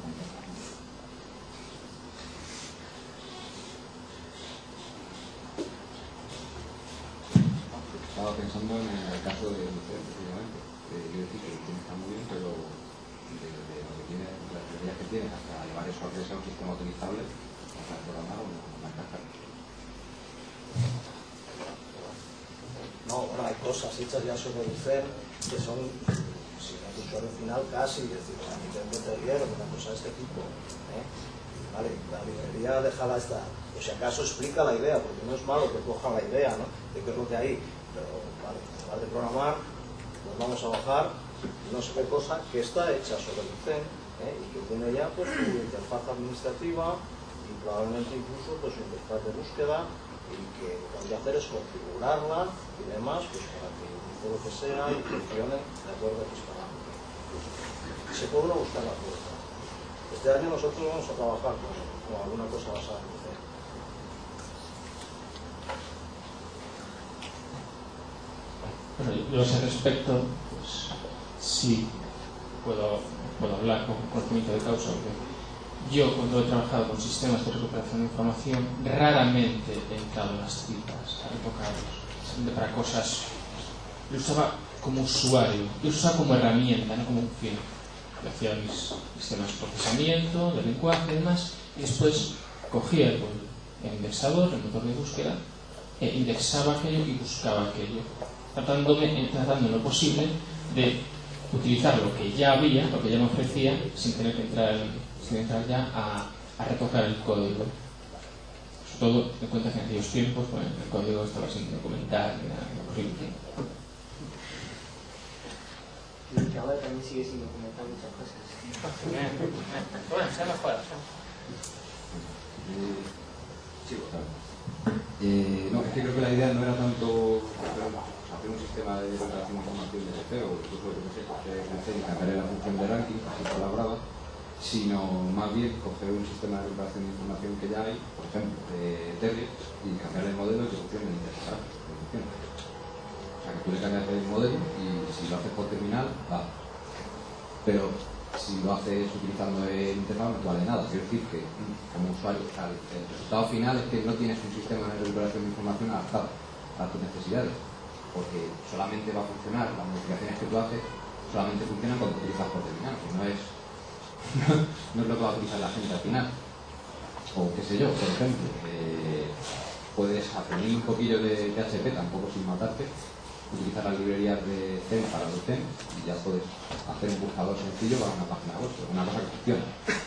Estaba pensando en el caso de Lucen, precisamente. Eh, quiero decir que Lucen está muy bien, pero de, de lo que tiene, las teorías que tiene, hasta llevar eso a que sea un sistema utilizable, hasta programar o no, no encaja. No, bueno, hay cosas hechas ya sobre Lucen que son, si no tu usuario final casi, es decir, a nivel de teoría, una cosa de este tipo. ¿eh? Vale, la librería déjala estar, o si acaso explica la idea, porque no es malo que coja la idea, ¿no? De qué es lo que hay, pero vale, en lugar de programar, nos vamos a bajar no sé qué cosa que está hecha sobre Lucen, ¿eh? Y que tiene ya pues su interfaz administrativa y probablemente incluso pues su interfaz de búsqueda, y que lo que hay que hacer es configurarla y demás pues para que dice lo que sea y funcione de acuerdo a los parámetros. Se puede uno buscar la puerta. Este año nosotros vamos a trabajar con, con alguna cosa basada en Lucen. Bueno, yo a ese respecto, pues sí puedo, puedo hablar con conocimiento de causa, porque yo cuando he trabajado con sistemas de recuperación de información raramente he entrado en las tripas a retocarlos para cosas. Lo usaba como usuario, lo usaba como herramienta, no como un fin. Yo hacía mis sistemas de procesamiento, de lenguaje y demás, y después cogía el, el indexador, el motor de búsqueda, e indexaba aquello y buscaba aquello, tratándome, tratando en lo posible de utilizar lo que ya había, lo que ya me ofrecía, sin tener que entrar, sin entrar ya a, a retocar el código. Sobre todo, en cuenta que en aquellos tiempos, bueno, el código estaba sin documentar, era horrible. Y que ahora también sigue sin documentar muchas cosas. Bueno, se ha mejorado. Eh, sí, claro. Eh, no, es que creo que la idea no era tanto hacer un sistema de recuperación de información de S P o incluso lo que sé, hacer y cambiar la función de ranking, así colaboraba, sino más bien coger un sistema de recuperación de información que ya hay, por ejemplo, de Terry, y cambiar el modelo de ejecución del interfaz de función. O sea, que tú le cambias el modelo y si lo haces por terminal, va. Pero si lo haces utilizando el interfaz no te vale nada. Quiero decir que, como usuario, o sea, el resultado final es que no tienes un sistema de recuperación de información adaptado a tus necesidades, porque solamente va a funcionar, las modificaciones que tú haces solamente funcionan cuando utilizas por terminal, que no es, no es lo que va a utilizar la gente al final. O qué sé yo, por ejemplo, eh, puedes aprender un poquillo de P H P, tampoco sin matarte, utilizar las librerías de Zen para los Zen y ya puedes hacer un buscador sencillo para una página web, una cosa que funciona.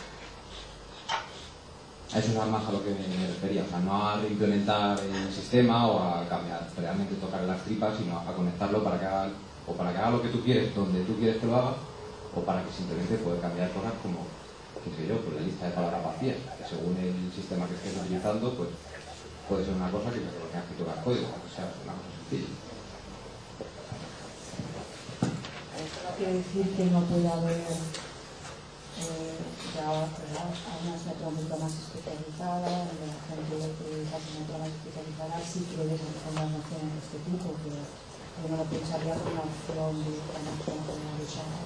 A eso es más a lo que me refería, o sea, no a reimplementar el sistema o a cambiar, realmente tocar las tripas, sino a conectarlo para que haga, o para que haga lo que tú quieres, donde tú quieres que lo haga, o para que simplemente pueda cambiar cosas como, qué sé yo, pues la lista de palabras vacías, que según el sistema que estés utilizando, pues puede ser una cosa que lo tengas que tocar código, o sea, es una cosa sencilla. Eso no quiere decir que no pueda haber eh, ya unas metrónica más especializadas, donde la gente que hace una metrónica más especializada sí quiere desarrollar nociones de este tipo, que uno lo pensaría como una opción de formación generalizada.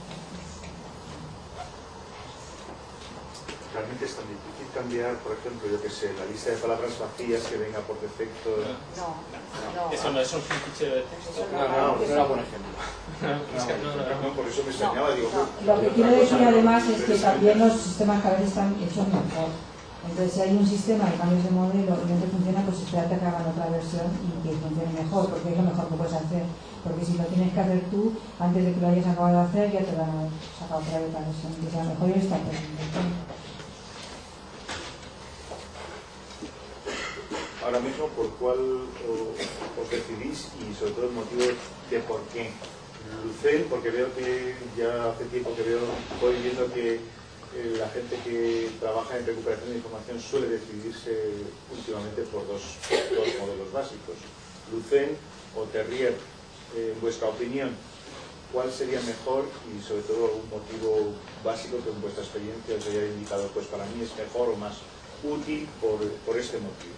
Realmente es tan difícil cambiar, por ejemplo, yo que sé, la lista de palabras vacías que venga por defecto. No, no. Eso no es un fichero de texto. No, no, no era buen ejemplo. Es que no, no, no. No, por eso me extrañaba, digo. No, lo que quiero decir además es que también los sistemas cada vez están hechos mejor. Entonces, si hay un sistema de cambios de modelo y no te funciona, pues espérate a que hagan otra versión y que funcione mejor, porque es lo mejor que puedes hacer. Porque si lo tienes que hacer tú, antes de que lo hayas acabado de hacer, ya te van a sacar otra vez la versión. Entonces, a lo mejor ya está perdiendo el tiempo. Ahora mismo, ¿por cuál os decidís y sobre todo el motivo de por qué? Lucen, porque veo que ya hace tiempo que veo, voy viendo que eh, la gente que trabaja en recuperación de información suele decidirse últimamente por dos, dos modelos básicos. Lucen o Terrier, eh, en vuestra opinión, ¿cuál sería mejor y sobre todo un motivo básico que en vuestra experiencia os haya indicado? Pues para mí es mejor o más útil por, por este motivo.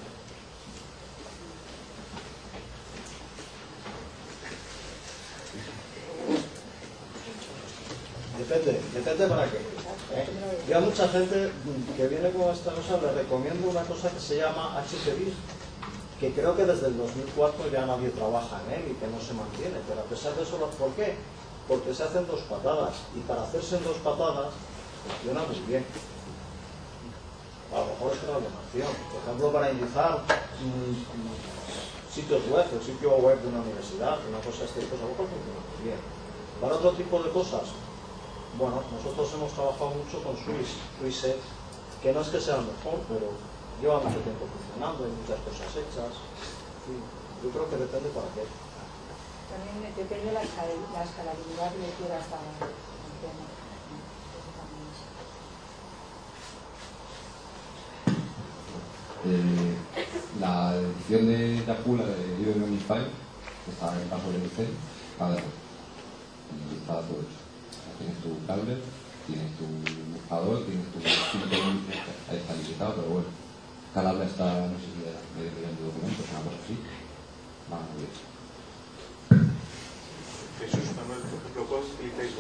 Depende, depende para qué. ¿Eh? Yo a mucha gente que viene con esta cosa le recomiendo una cosa que se llama H P B I S, que creo que desde el dos mil cuatro ya nadie trabaja en él y que no se mantiene, pero a pesar de eso, ¿por qué? Porque se hacen dos patadas y para hacerse en dos patadas funciona muy bien. A lo mejor es una buena opción. Por ejemplo, para indicar mmm, sitios web, el sitio web de una universidad, una cosa así, pues a lo mejor funciona muy bien. Para otro tipo de cosas, bueno, nosotros hemos trabajado mucho con Swiss, Swisset, que no es que sea el mejor, pero lleva mucho tiempo funcionando, hay muchas cosas hechas. Sí, yo creo que depende para qué. También depende de la, la escalabilidad que le quieras dar al tema. Eh, la edición de Yakula de Libre Unify, que está en el caso de Lucen, va de y está todo hecho. Tienes tu cable, tienes tu buscador, tienes tu punto índice, ahí está limitado, pero bueno. Cada habla está, no sé si era medio millón de documentos, una cosa así. Va muy bien.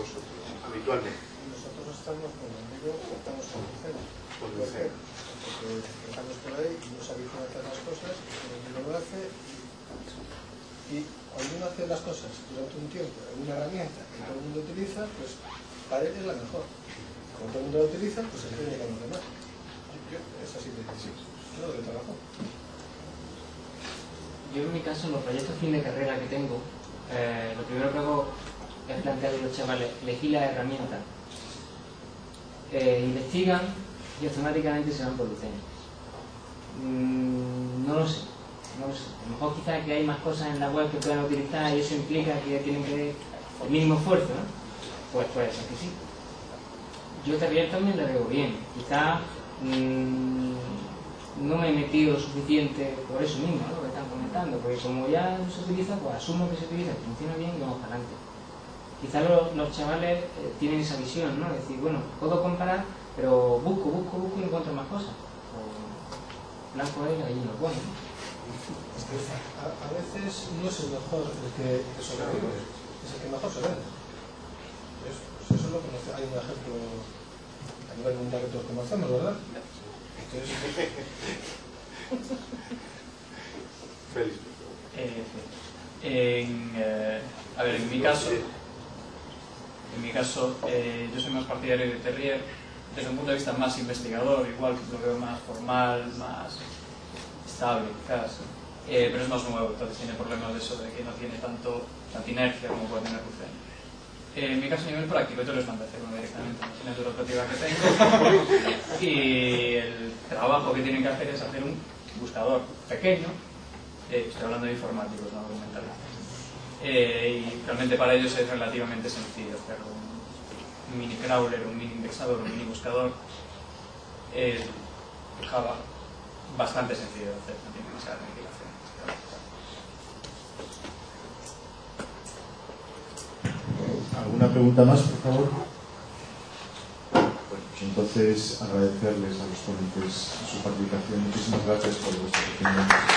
vosotros habitualmente? Nosotros estamos con el amigo, estamos con Lucena. Con Lucena. Porque empezamos por ahí y nos habituamos a hacer las cosas, el amigo lo hace y cuando uno hace las cosas durante un tiempo en una herramienta que todo el mundo utiliza, pues para él es la mejor. Como todo el mundo la utiliza, pues se tiene que los demás. Yo, es así de decisión. Yo lo de trabajo. Yo en mi caso, en los proyectos fin de carrera que tengo, eh, lo primero que hago es plantear a los chavales, elegir las herramientas, eh, investigan y automáticamente se van por Lucena. Mm, no lo sé, no lo sé. A lo mejor quizás que hay más cosas en la web que puedan utilizar y eso implica que tienen que el mínimo esfuerzo, ¿no? Pues puede ser que sí. Yo también también la veo bien. Quizás mmm, no me he metido suficiente por eso mismo, ¿no? Lo que están comentando, porque como ya se utiliza, pues asumo que se utiliza, que funciona bien y vamos para adelante. Quizás los, los chavales eh, tienen esa visión, ¿no? Es decir, bueno, puedo comparar, pero busco, busco, busco y encuentro más cosas. O blanco es, ahí lo bueno. A, a veces no es el mejor el que, que sobrevive, es el que mejor se vende. Pues, pues eso es lo que nos, hay un ejemplo a nivel mundial que todos conocemos, ¿verdad? Entonces, Félix. Eh, en, eh, a ver, en mi caso, en mi caso eh, yo soy más partidario de Terrier desde un punto de vista más investigador, igual que lo veo más formal, más estable quizás, eh, pero es más nuevo, entonces tiene problemas de eso, de que no tiene tanto, tanta inercia como puede tener Lucena. Eh, en mi caso a nivel práctico, yo les mando a hacer uno directamente, la asignatura operativa que tengo, y el trabajo que tienen que hacer es hacer un buscador pequeño. Eh, estoy hablando de informáticos, no documentalistas. Eh, y realmente para ellos es relativamente sencillo hacer un, un mini crawler, un mini indexador, un mini buscador. El Java, bastante sencillo de hacer, no tiene demasiada complicación. ¿Alguna pregunta más, por favor? Bueno, pues entonces agradecerles a los ponentes su participación. Muchísimas gracias por vuestra atención.